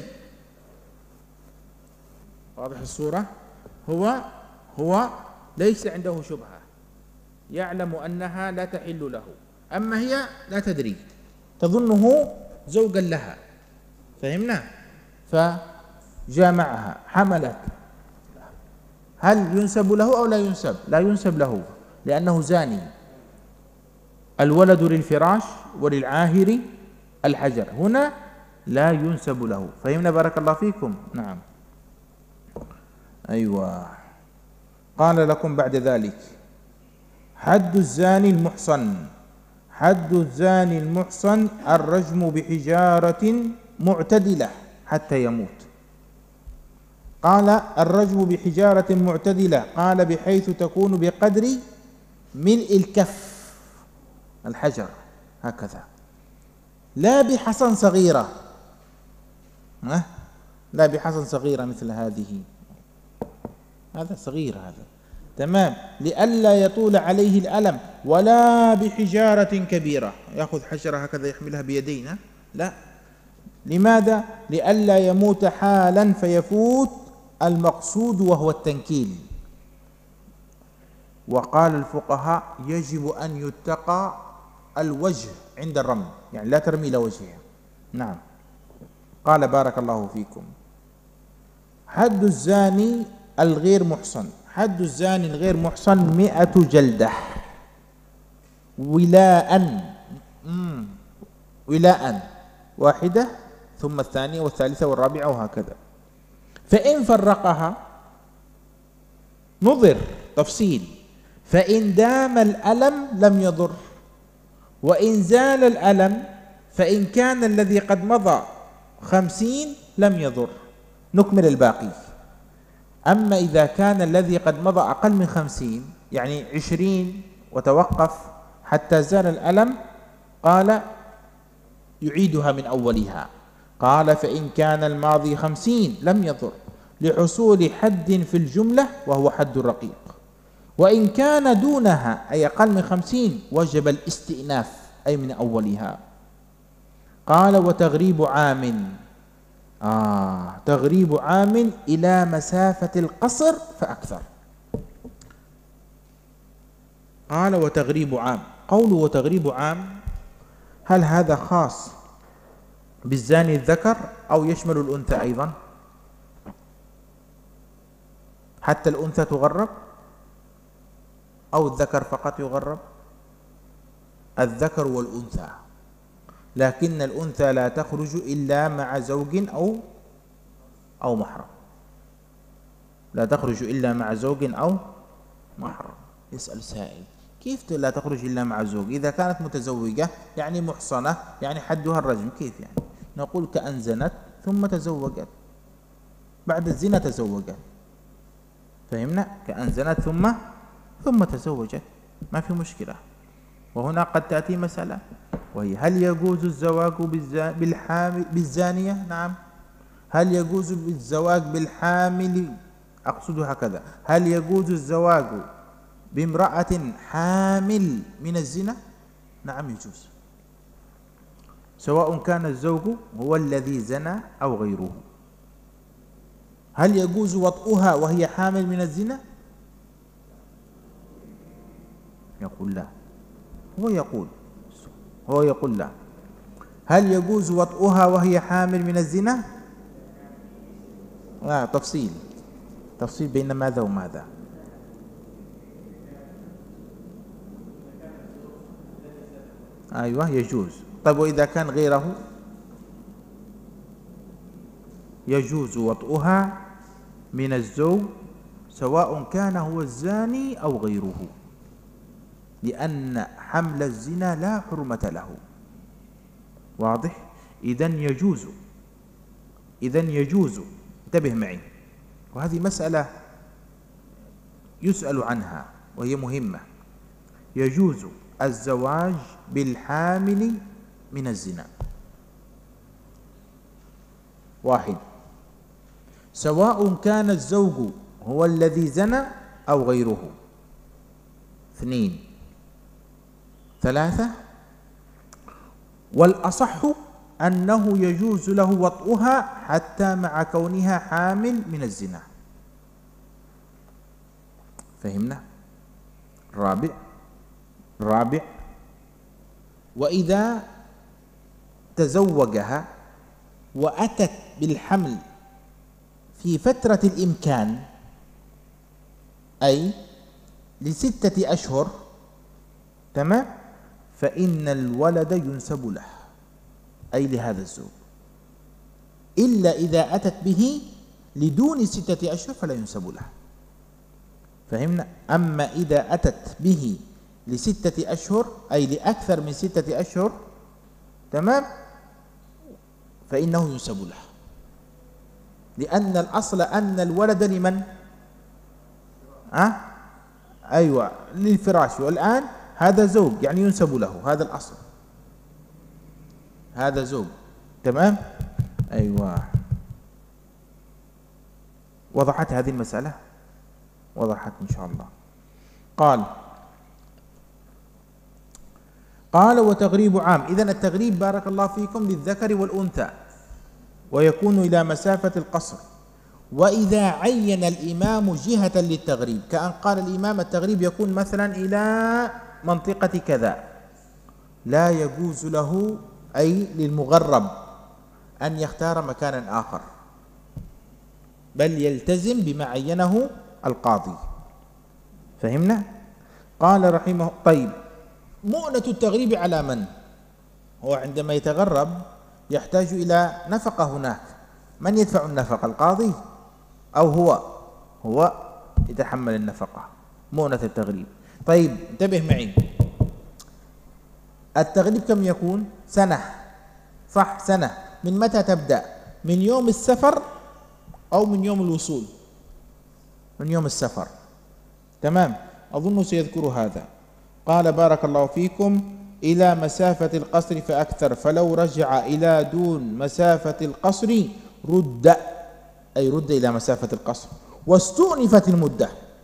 [SPEAKER 1] واضح الصورة؟ هو ليس عنده شبهة، يعلم أنها لا تحل له، أما هي لا تدري، تظنه زوجا لها. فهمنا؟ فجامعها، حملت، هل ينسب له أو لا ينسب؟ لا ينسب له لأنه زاني. الولد للفراش وللعاهر الحجر، هنا لا ينسب له. فهمنا بارك الله فيكم؟ نعم. أيوة. قال لكم بعد ذلك: حد الزاني المحصن، حد الزاني المحصن الرجم بحجارة معتدلة حتى يموت. قال: الرجم بحجارة معتدلة، قال: بحيث تكون بقدر ملء الكف، الحجر هكذا، لا بحصن صغيرة، لا بحصن صغيرة مثل هذه، هذا صغير هذا. تمام. لئلا يطول عليه الألم، ولا بحجارة كبيرة، يأخذ حجرة هكذا يحملها بيدينا، لا. لماذا؟ لئلا يموت حالا فيفوت المقصود وهو التنكيل. وقال الفقهاء: يجب أن يتقى الوجه عند الرمي، يعني لا ترمي إلى وجهها. نعم. قال: بارك الله فيكم: حد الزاني الغير محصن، حد الزاني الغير محصن 100 جلدة ولاء، واحدة ثم الثانية والثالثة والرابعة وهكذا. فإن فرقها نظر تفصيل، فإن دام الألم لم يضر، وإن زال الألم، فإن كان الذي قد مضى 50 لم يضر، نكمل الباقي. أما إذا كان الذي قد مضى أقل من 50 يعني 20 وتوقف حتى زال الألم، قال يعيدها من أولها. قال فإن كان الماضي 50 لم يضر لحصول حد في الجملة وهو حد الرقيق، وإن كان دونها أي أقل من 50 وجب الاستئناف أي من أولها. قال وتغريب عام، تغريب عام إلى مسافة القصر فأكثر. قال وتغريب عام، قوله وتغريب عام هل هذا خاص بالزاني الذكر أو يشمل الأنثى أيضا؟ حتى الأنثى تغرب أو الذكر فقط يغرب؟ الذكر والأنثى، لكن الأنثى لا تخرج إلا مع زوج أو محرم، لا تخرج إلا مع زوج أو محرم. يسأل سائل كيف لا تخرج إلا مع زوج؟ إذا كانت متزوجة يعني محصنة يعني حدها الرجم، كيف يعني؟ نقول كأن زنت ثم تزوجت، بعد الزنا تزوجت، فهمنا؟ كأن زنت ثم تزوجت، ما في مشكلة. وهنا قد تأتي مسألة وهي هل يجوز الزواج بالزانية؟ نعم. هل يجوز الزواج بالحامل؟ أقصد هكذا، هل يجوز الزواج بامرأة حامل من الزنا؟ نعم يجوز، سواء كان الزوج هو الذي زنى أو غيره. هل يجوز وطئها وهي حامل من الزنا؟ يقول لا، هو يقول لا. هل يجوز وطئها وهي حامل من الزنا؟ تفصيل بين ماذا وماذا. أيوة يجوز. طيب وإذا كان غيره؟ يجوز وطئها من الزوج سواء كان هو الزاني أو غيره، لأن حمل الزنا لا حرمة له. واضح؟ إذن يجوز، انتبه معي، وهذه مسألة يسأل عنها وهي مهمة. يجوز الزواج بالحامل من الزنا، واحد، سواء كان الزوج هو الذي زنى أو غيره، اثنين، ثلاثة، والأصح أنه يجوز له وطئها حتى مع كونها حامل من الزنا. فهمنا؟ رابع، وإذا تزوجها وأتت بالحمل في فترة الإمكان أي ل6 أشهر، تمام، فإن الولد ينسب له أي لهذا الزوج، إلا إذا أتت به لدون 6 أشهر فلا ينسب له. فهمنا؟ أما إذا أتت به ل6 أشهر أي لأكثر من 6 أشهر، تمام، فإنه ينسب له، لأن الأصل أن الولد لمن؟ أيوة للفراش، والآن هذا زوج يعني ينسب له، هذا الأصل، هذا زوج، تمام. أيوة، وضحت هذه المسألة؟ وضحت إن شاء الله. قال وتغريب عام. إذن التغريب بارك الله فيكم للذكر والأنثى، ويكون إلى مسافة القصر. وإذا عين الإمام جهة للتغريب، كأن قال الإمام التغريب يكون مثلا إلى منطقة كذا، لا يجوز له أي للمغرب أن يختار مكانا آخر، بل يلتزم بما عينه القاضي. فهمنا؟ قال رحمه. طيب، مؤنة التغريب على من؟ هو عندما يتغرب يحتاج إلى نفقة هناك، من يدفع النفقة؟ القاضي أو هو يتحمل النفقة، مؤنة التغريب. طيب انتبه معي، التغريب كم يكون؟ سنة، صح؟ سنة. من متى تبدأ؟ من يوم السفر أو من يوم الوصول؟ من يوم السفر. تمام، أظن سيذكر هذا. قال بارك الله فيكم: إلى مسافة القصر فأكثر، فلو رجع إلى دون مسافة القصر رد، أي رد إلى مسافة القصر واستؤنفت المدة.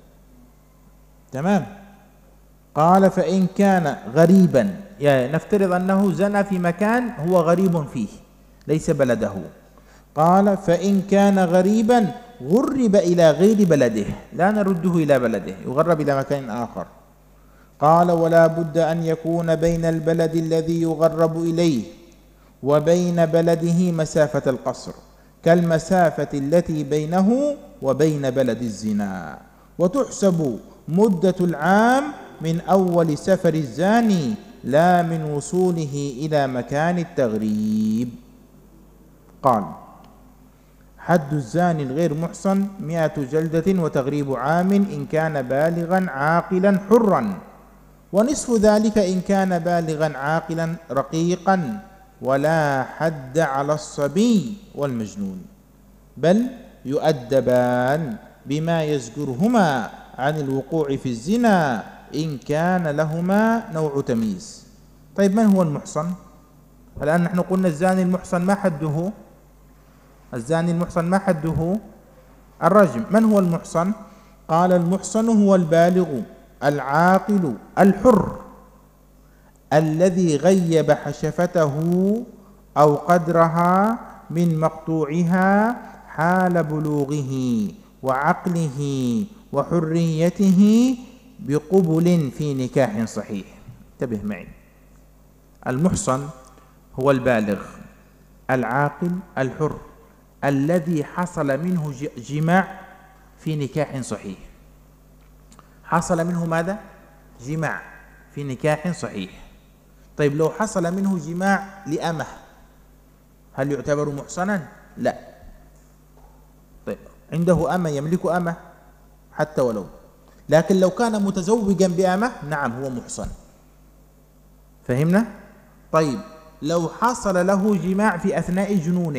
[SPEAKER 1] تمام. قال: فإن كان غريبا، يعني نفترض أنه زنى في مكان هو غريب فيه ليس بلده. قال: فإن كان غريبا غرب إلى غير بلده، لا نرده إلى بلده، يغرب إلى مكان آخر. قال: ولا بد أن يكون بين البلد الذي يغرب إليه وبين بلده مسافة القصر، كالمسافة التي بينه وبين بلد الزنا، وتحسب مدة العام من أول سفر الزاني لا من وصوله إلى مكان التغريب. قال: حد الزاني الغير محصن 100 جلدة وتغريب عام إن كان بالغا عاقلا حرا، ونصف ذلك إن كان بالغا عاقلا رقيقا، ولا حد على الصبي والمجنون، بل يؤدبان بما يزجرهما عن الوقوع في الزنا إن كان لهما نوع تمييز. طيب، من هو المحصن؟ الآن نحن قلنا الزاني المحصن ما حده؟ الزاني المحصن ما حده؟ الرجم. من هو المحصن؟ قال: المحصن هو البالغ العاقل الحر الذي غيب حشفته أو قدرها من مقطوعها حال بلوغه وعقله وحريته بقبل في نكاح صحيح. انتبه معي، المحصن هو البالغ العاقل الحر الذي حصل منه جماع في نكاح صحيح. حصل منه ماذا؟ جماع في نكاح صحيح. طيب، لو حصل منه جماع لأمه هل يعتبر محصنا؟ لا. طيب، عنده أمة، يملك أمة حتى ولو، لكن لو كان متزوجا بأمة نعم هو محصن. فهمنا؟ طيب، لو حصل له جماع في أثناء جنونه،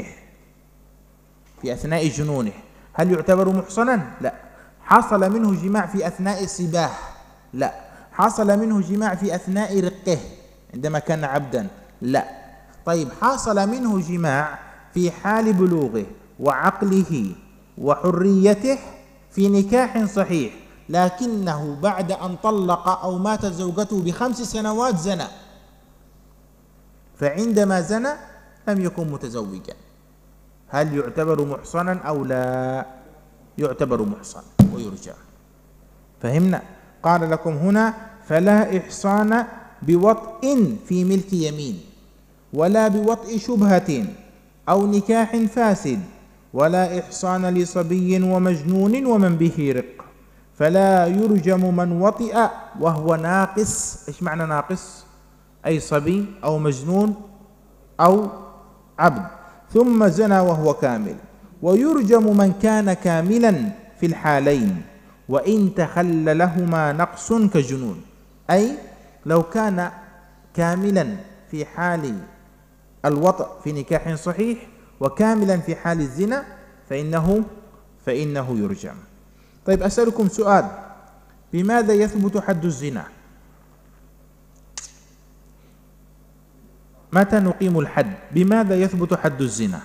[SPEAKER 1] في أثناء جنونه هل يعتبر محصنا؟ لا. حصل منه جماع في أثناء الصباح؟ لا. حصل منه جماع في أثناء رقه عندما كان عبدا؟ لا. طيب، حصل منه جماع في حال بلوغه وعقله وحريته في نكاح صحيح، لكنه بعد أن طلق أو ماتت زوجته ب5 سنوات زنى، فعندما زنى لم يكن متزوجا، هل يعتبر محصنا أو لا؟ يعتبر محصن ويرجع. فهمنا؟ قال لكم هنا: فلا إحصان بوطء في ملك يمين، ولا بوطء شبهة أو نكاح فاسد، ولا إحصان لصبي ومجنون ومن به رق، فلا يرجم من وطئ وهو ناقص. إيش معنى ناقص؟ أي صبي أو مجنون أو عبد، ثم زنى وهو كامل. ويرجم من كان كاملا في الحالين وإن تخل لهما نقص كجنون، أي لو كان كاملا في حال الوطأ في نكاح صحيح وكاملا في حال الزنا فإنه يرجم. طيب، أسألكم سؤال: بماذا يثبت حد الزنا؟ متى نقيم الحد؟ بماذا يثبت حد الزنا؟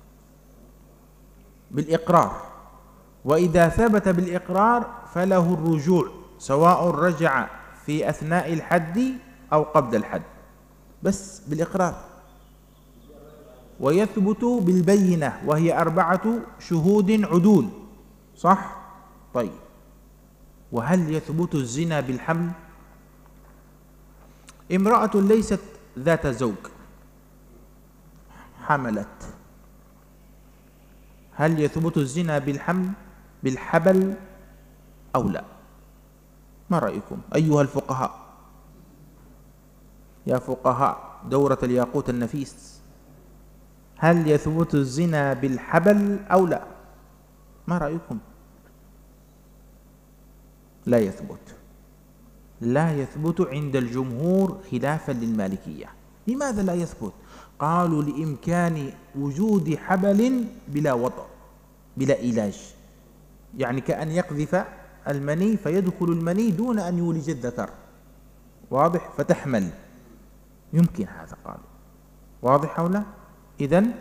[SPEAKER 1] بالإقرار، وإذا ثبت بالإقرار فله الرجوع، سواء رجع في أثناء الحد أو قبل الحد، بس بالإقرار. ويثبت بالبينة وهي 4 شهود عدول، صح؟ طيب، وهل يثبت الزنا بالحمل؟ امرأة ليست ذات زوج حملت، هل يثبت الزنا بالحبل أو لا؟ ما رأيكم أيها الفقهاء؟ يا فقهاء دورة الياقوت النفيس، هل يثبت الزنا بالحبل أو لا؟ ما رأيكم؟ لا يثبت، لا يثبت عند الجمهور خلافا للمالكية. لماذا لا يثبت؟ قالوا لإمكان وجود حبل بلا وطأ بلا علاج، يعني كأن يقذف المني فيدخل المني دون أن يولج الذكر، واضح، فتحمل، يمكن هذا، قالوا واضح أو لا؟ إذن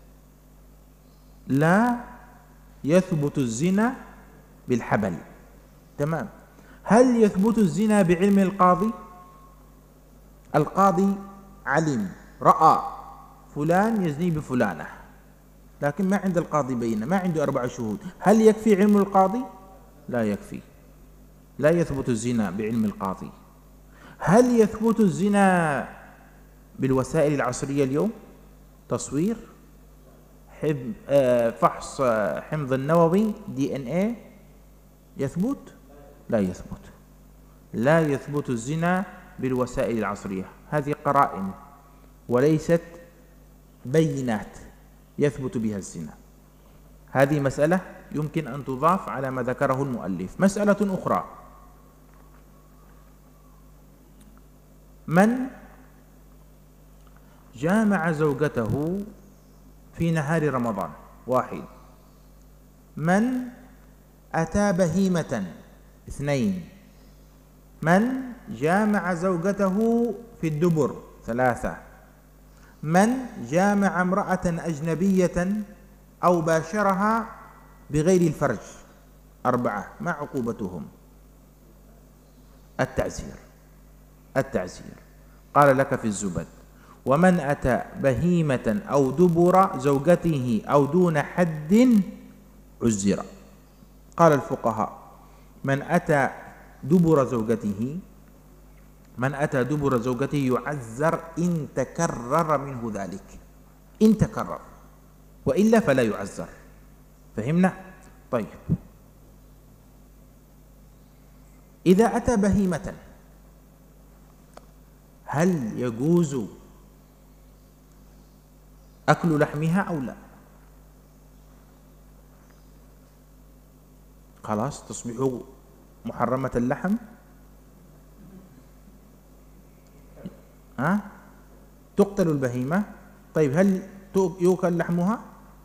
[SPEAKER 1] لا يثبت الزنا بالحبل. تمام. هل يثبت الزنا بعلم القاضي؟ القاضي علم، رأى فلان يزني بفلانة، لكن ما عند القاضي بينة، ما عنده 4 شهود، هل يكفي علم القاضي؟ لا يكفي، لا يثبت الزنا بعلم القاضي. هل يثبت الزنا بالوسائل العصرية اليوم؟ تصوير، فحص حمض النووي، DNA، يثبت؟ لا يثبت. لا يثبت الزنا بالوسائل العصرية، هذه قرائن وليست بينات يثبت بها الزنا. هذه مسألة يمكن أن تضاف على ما ذكره المؤلف. مسألة أخرى: من جامع زوجته في نهار رمضان، 1. من أتى بهيمة، 2. من جامع زوجته في الدبر، 3. من جامع امرأة أجنبية أو باشرها بغير الفرج، 4. ما عقوبتهم؟ التعزير. قال لك في الزبد: ومن أتى بهيمة أو دبر زوجته أو دون حد عزر. قال الفقهاء: من أتى دبر زوجته يعزر إن تكرر منه ذلك، إن تكرر، وإلا فلا يعزر. فهمنا؟ طيب، إذا أتى بهيمة هل يجوز أكل لحمها أو لا؟ خلاص تصبح محرمة اللحم؟ تقتل البهيمة. طيب هل يؤكل لحمها؟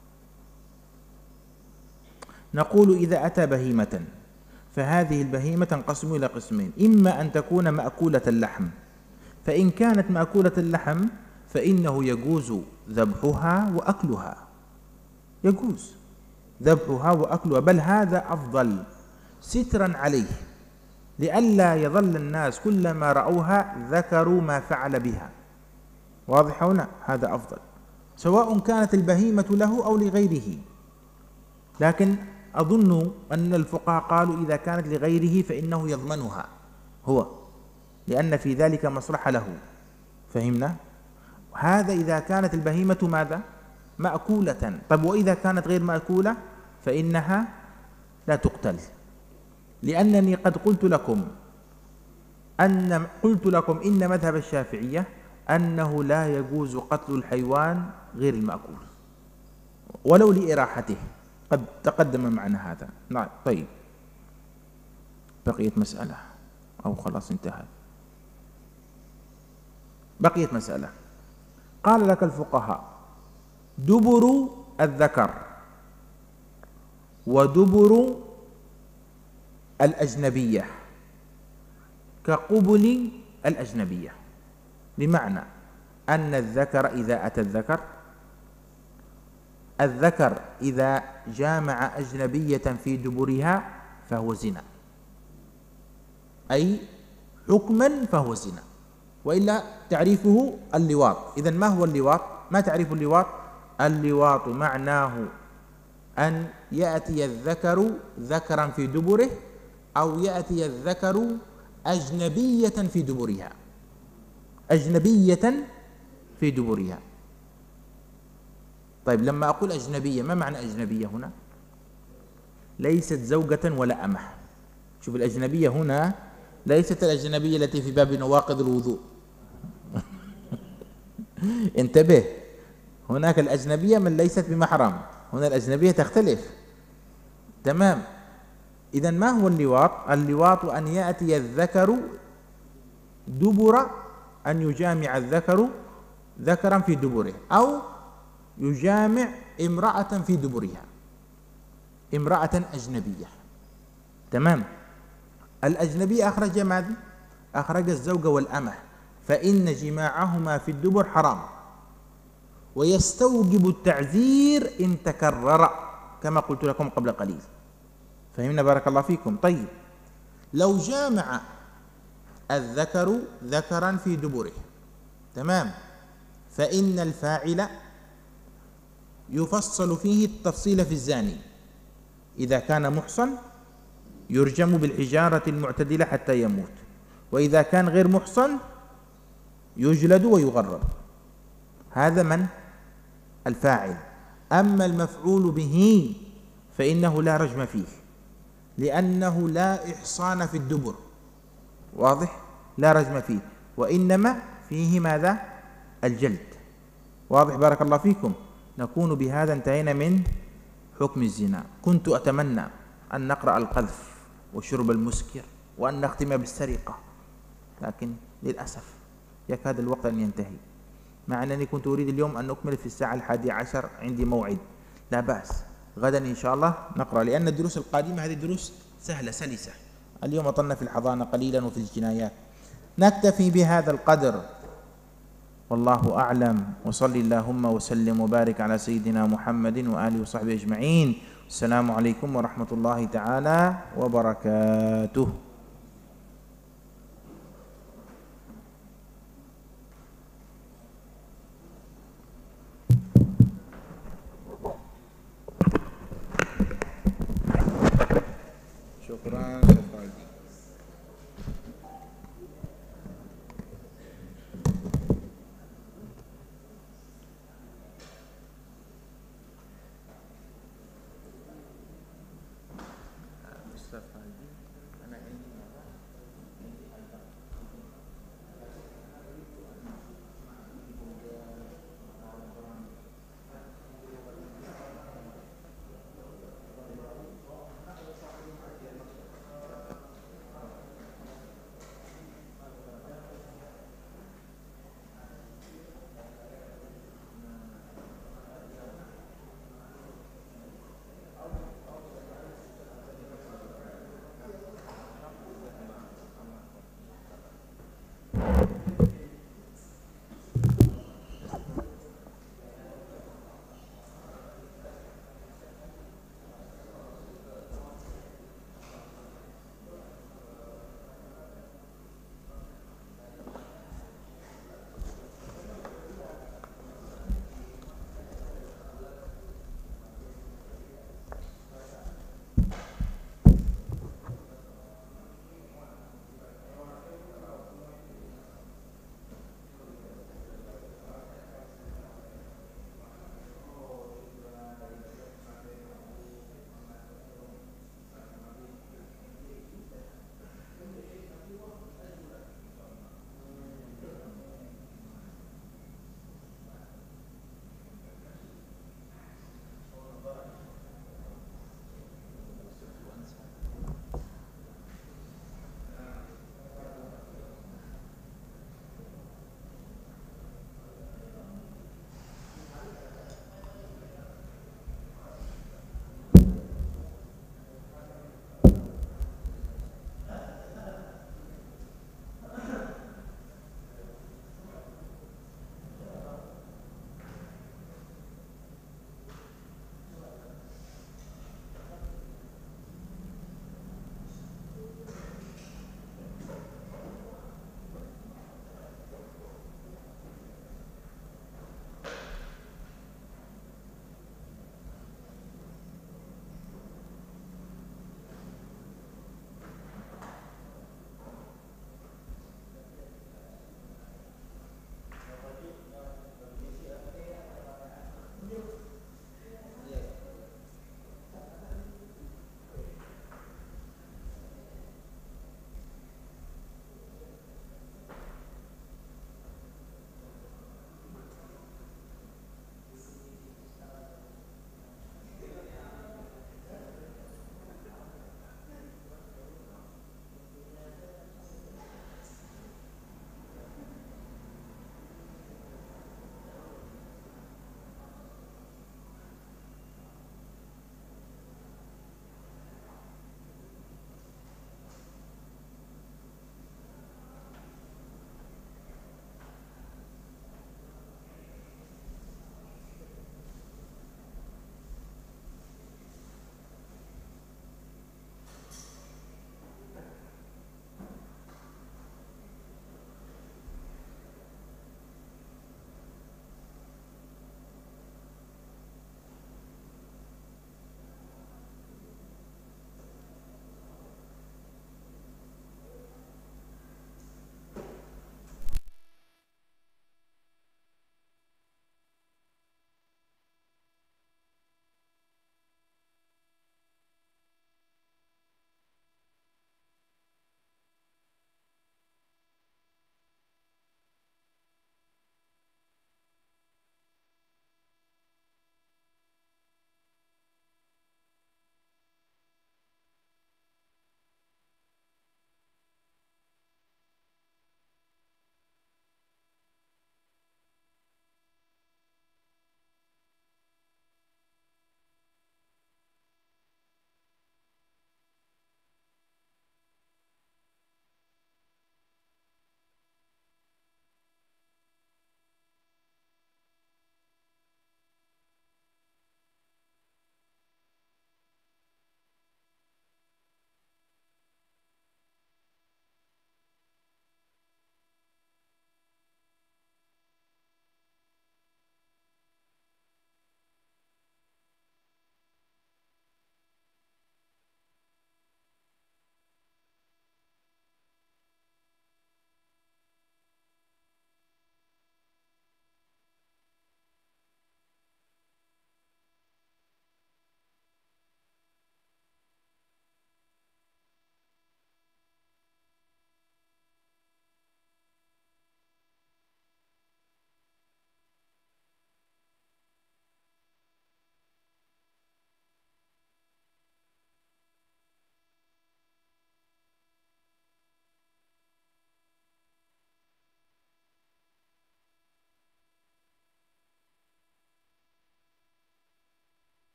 [SPEAKER 1] نقول: إذا أتى بهيمة فهذه البهيمة تنقسم إلى قسمين: إما أن تكون مأكولة اللحم، فإن كانت مأكولة اللحم فإنه يجوز ذبحها وأكلها، يجوز ذبحها وأكلها، بل هذا أفضل سترا عليه، لئلا يظل الناس كلما رأوها ذكروا ما فعل بها. واضح هنا؟ هذا أفضل، سواء كانت البهيمة له أو لغيره. لكن أظن أن الفقهاء قالوا إذا كانت لغيره فإنه يضمنها هو، لأن في ذلك مصلحة له. فهمنا؟ هذا إذا كانت البهيمة ماذا؟ مأكولة. طيب وإذا كانت غير مأكولة فإنها لا تقتل، لأنني قد قلت لكم إن مذهب الشافعية أنه لا يجوز قتل الحيوان غير المأكول ولو لإراحته، قد تقدم معنا هذا. نعم. طيب، بقيت مسألة أو خلاص انتهت؟ بقيت مسألة. قال لك الفقهاء: دبر الذكر ودبر الأجنبية كقبل الأجنبية، بمعنى أن الذكر إذا أتى الذكر إذا جامع أجنبية في دبرها فهو زنا، أي حكما فهو زنا، وإلا تعريفه اللواط. إذن ما هو اللواط؟ ما تعريف اللواط؟ اللواط معناه أن يأتي الذكر ذكرا في دبره، أو يأتي الذكر أجنبية في دبرها، أجنبية في دبرها. طيب لما أقول أجنبية، ما معنى أجنبية هنا؟ ليست زوجة ولا أمة. شوف، الأجنبية هنا ليست الأجنبية التي في باب نواقض الوضوء. انتبه، هناك الأجنبية من ليست بمحرم، هنا الأجنبية تختلف. تمام. إذن ما هو اللواط؟ اللواط أن يأتي الذكر دبر، أن يجامع الذكر ذكرا في دبره، أو يجامع امرأة في دبرها، امرأة أجنبية. تمام. الأجنبية أخرج ماذا؟ أخرج الزوج والأمة، فإن جماعهما في الدبر حرام، ويستوجب التعزير إن تكرر كما قلت لكم قبل قليل. فهمنا بارك الله فيكم. طيب، لو جامع الذكر ذكرا في دبره، تمام، فإن الفاعل يفصل فيه التفصيل في الزاني، إذا كان محصن يرجم بالحجارة المعتدلة حتى يموت، وإذا كان غير محصن يجلد ويغرب. هذا من؟ الفاعل. أما المفعول به فإنه لا رجم فيه، لأنه لا إحصان في الدبر، واضح؟ لا رجم فيه، وإنما فيه ماذا؟ الجلد. واضح بارك الله فيكم. نكون بهذا انتهينا من حكم الزنا. كنت أتمنى أن نقرأ القذف وشرب المسكر وأن نختم بالسرقة، لكن للأسف يكاد الوقت أن ينتهي، مع أنني كنت أريد اليوم أن نكمل في الساعة 11، عندي موعد. لا بأس، غدا إن شاء الله نقرأ، لأن الدروس القادمة هذه دروس سهلة سلسة. اليوم أطلنا في الحضانة قليلا وفي الجنايات. نكتفي بهذا القدر، والله أعلم، وصل اللهم وسلم وبارك على سيدنا محمد وآله وصحبه أجمعين. السلام عليكم ورحمة الله تعالى وبركاته. شكرا.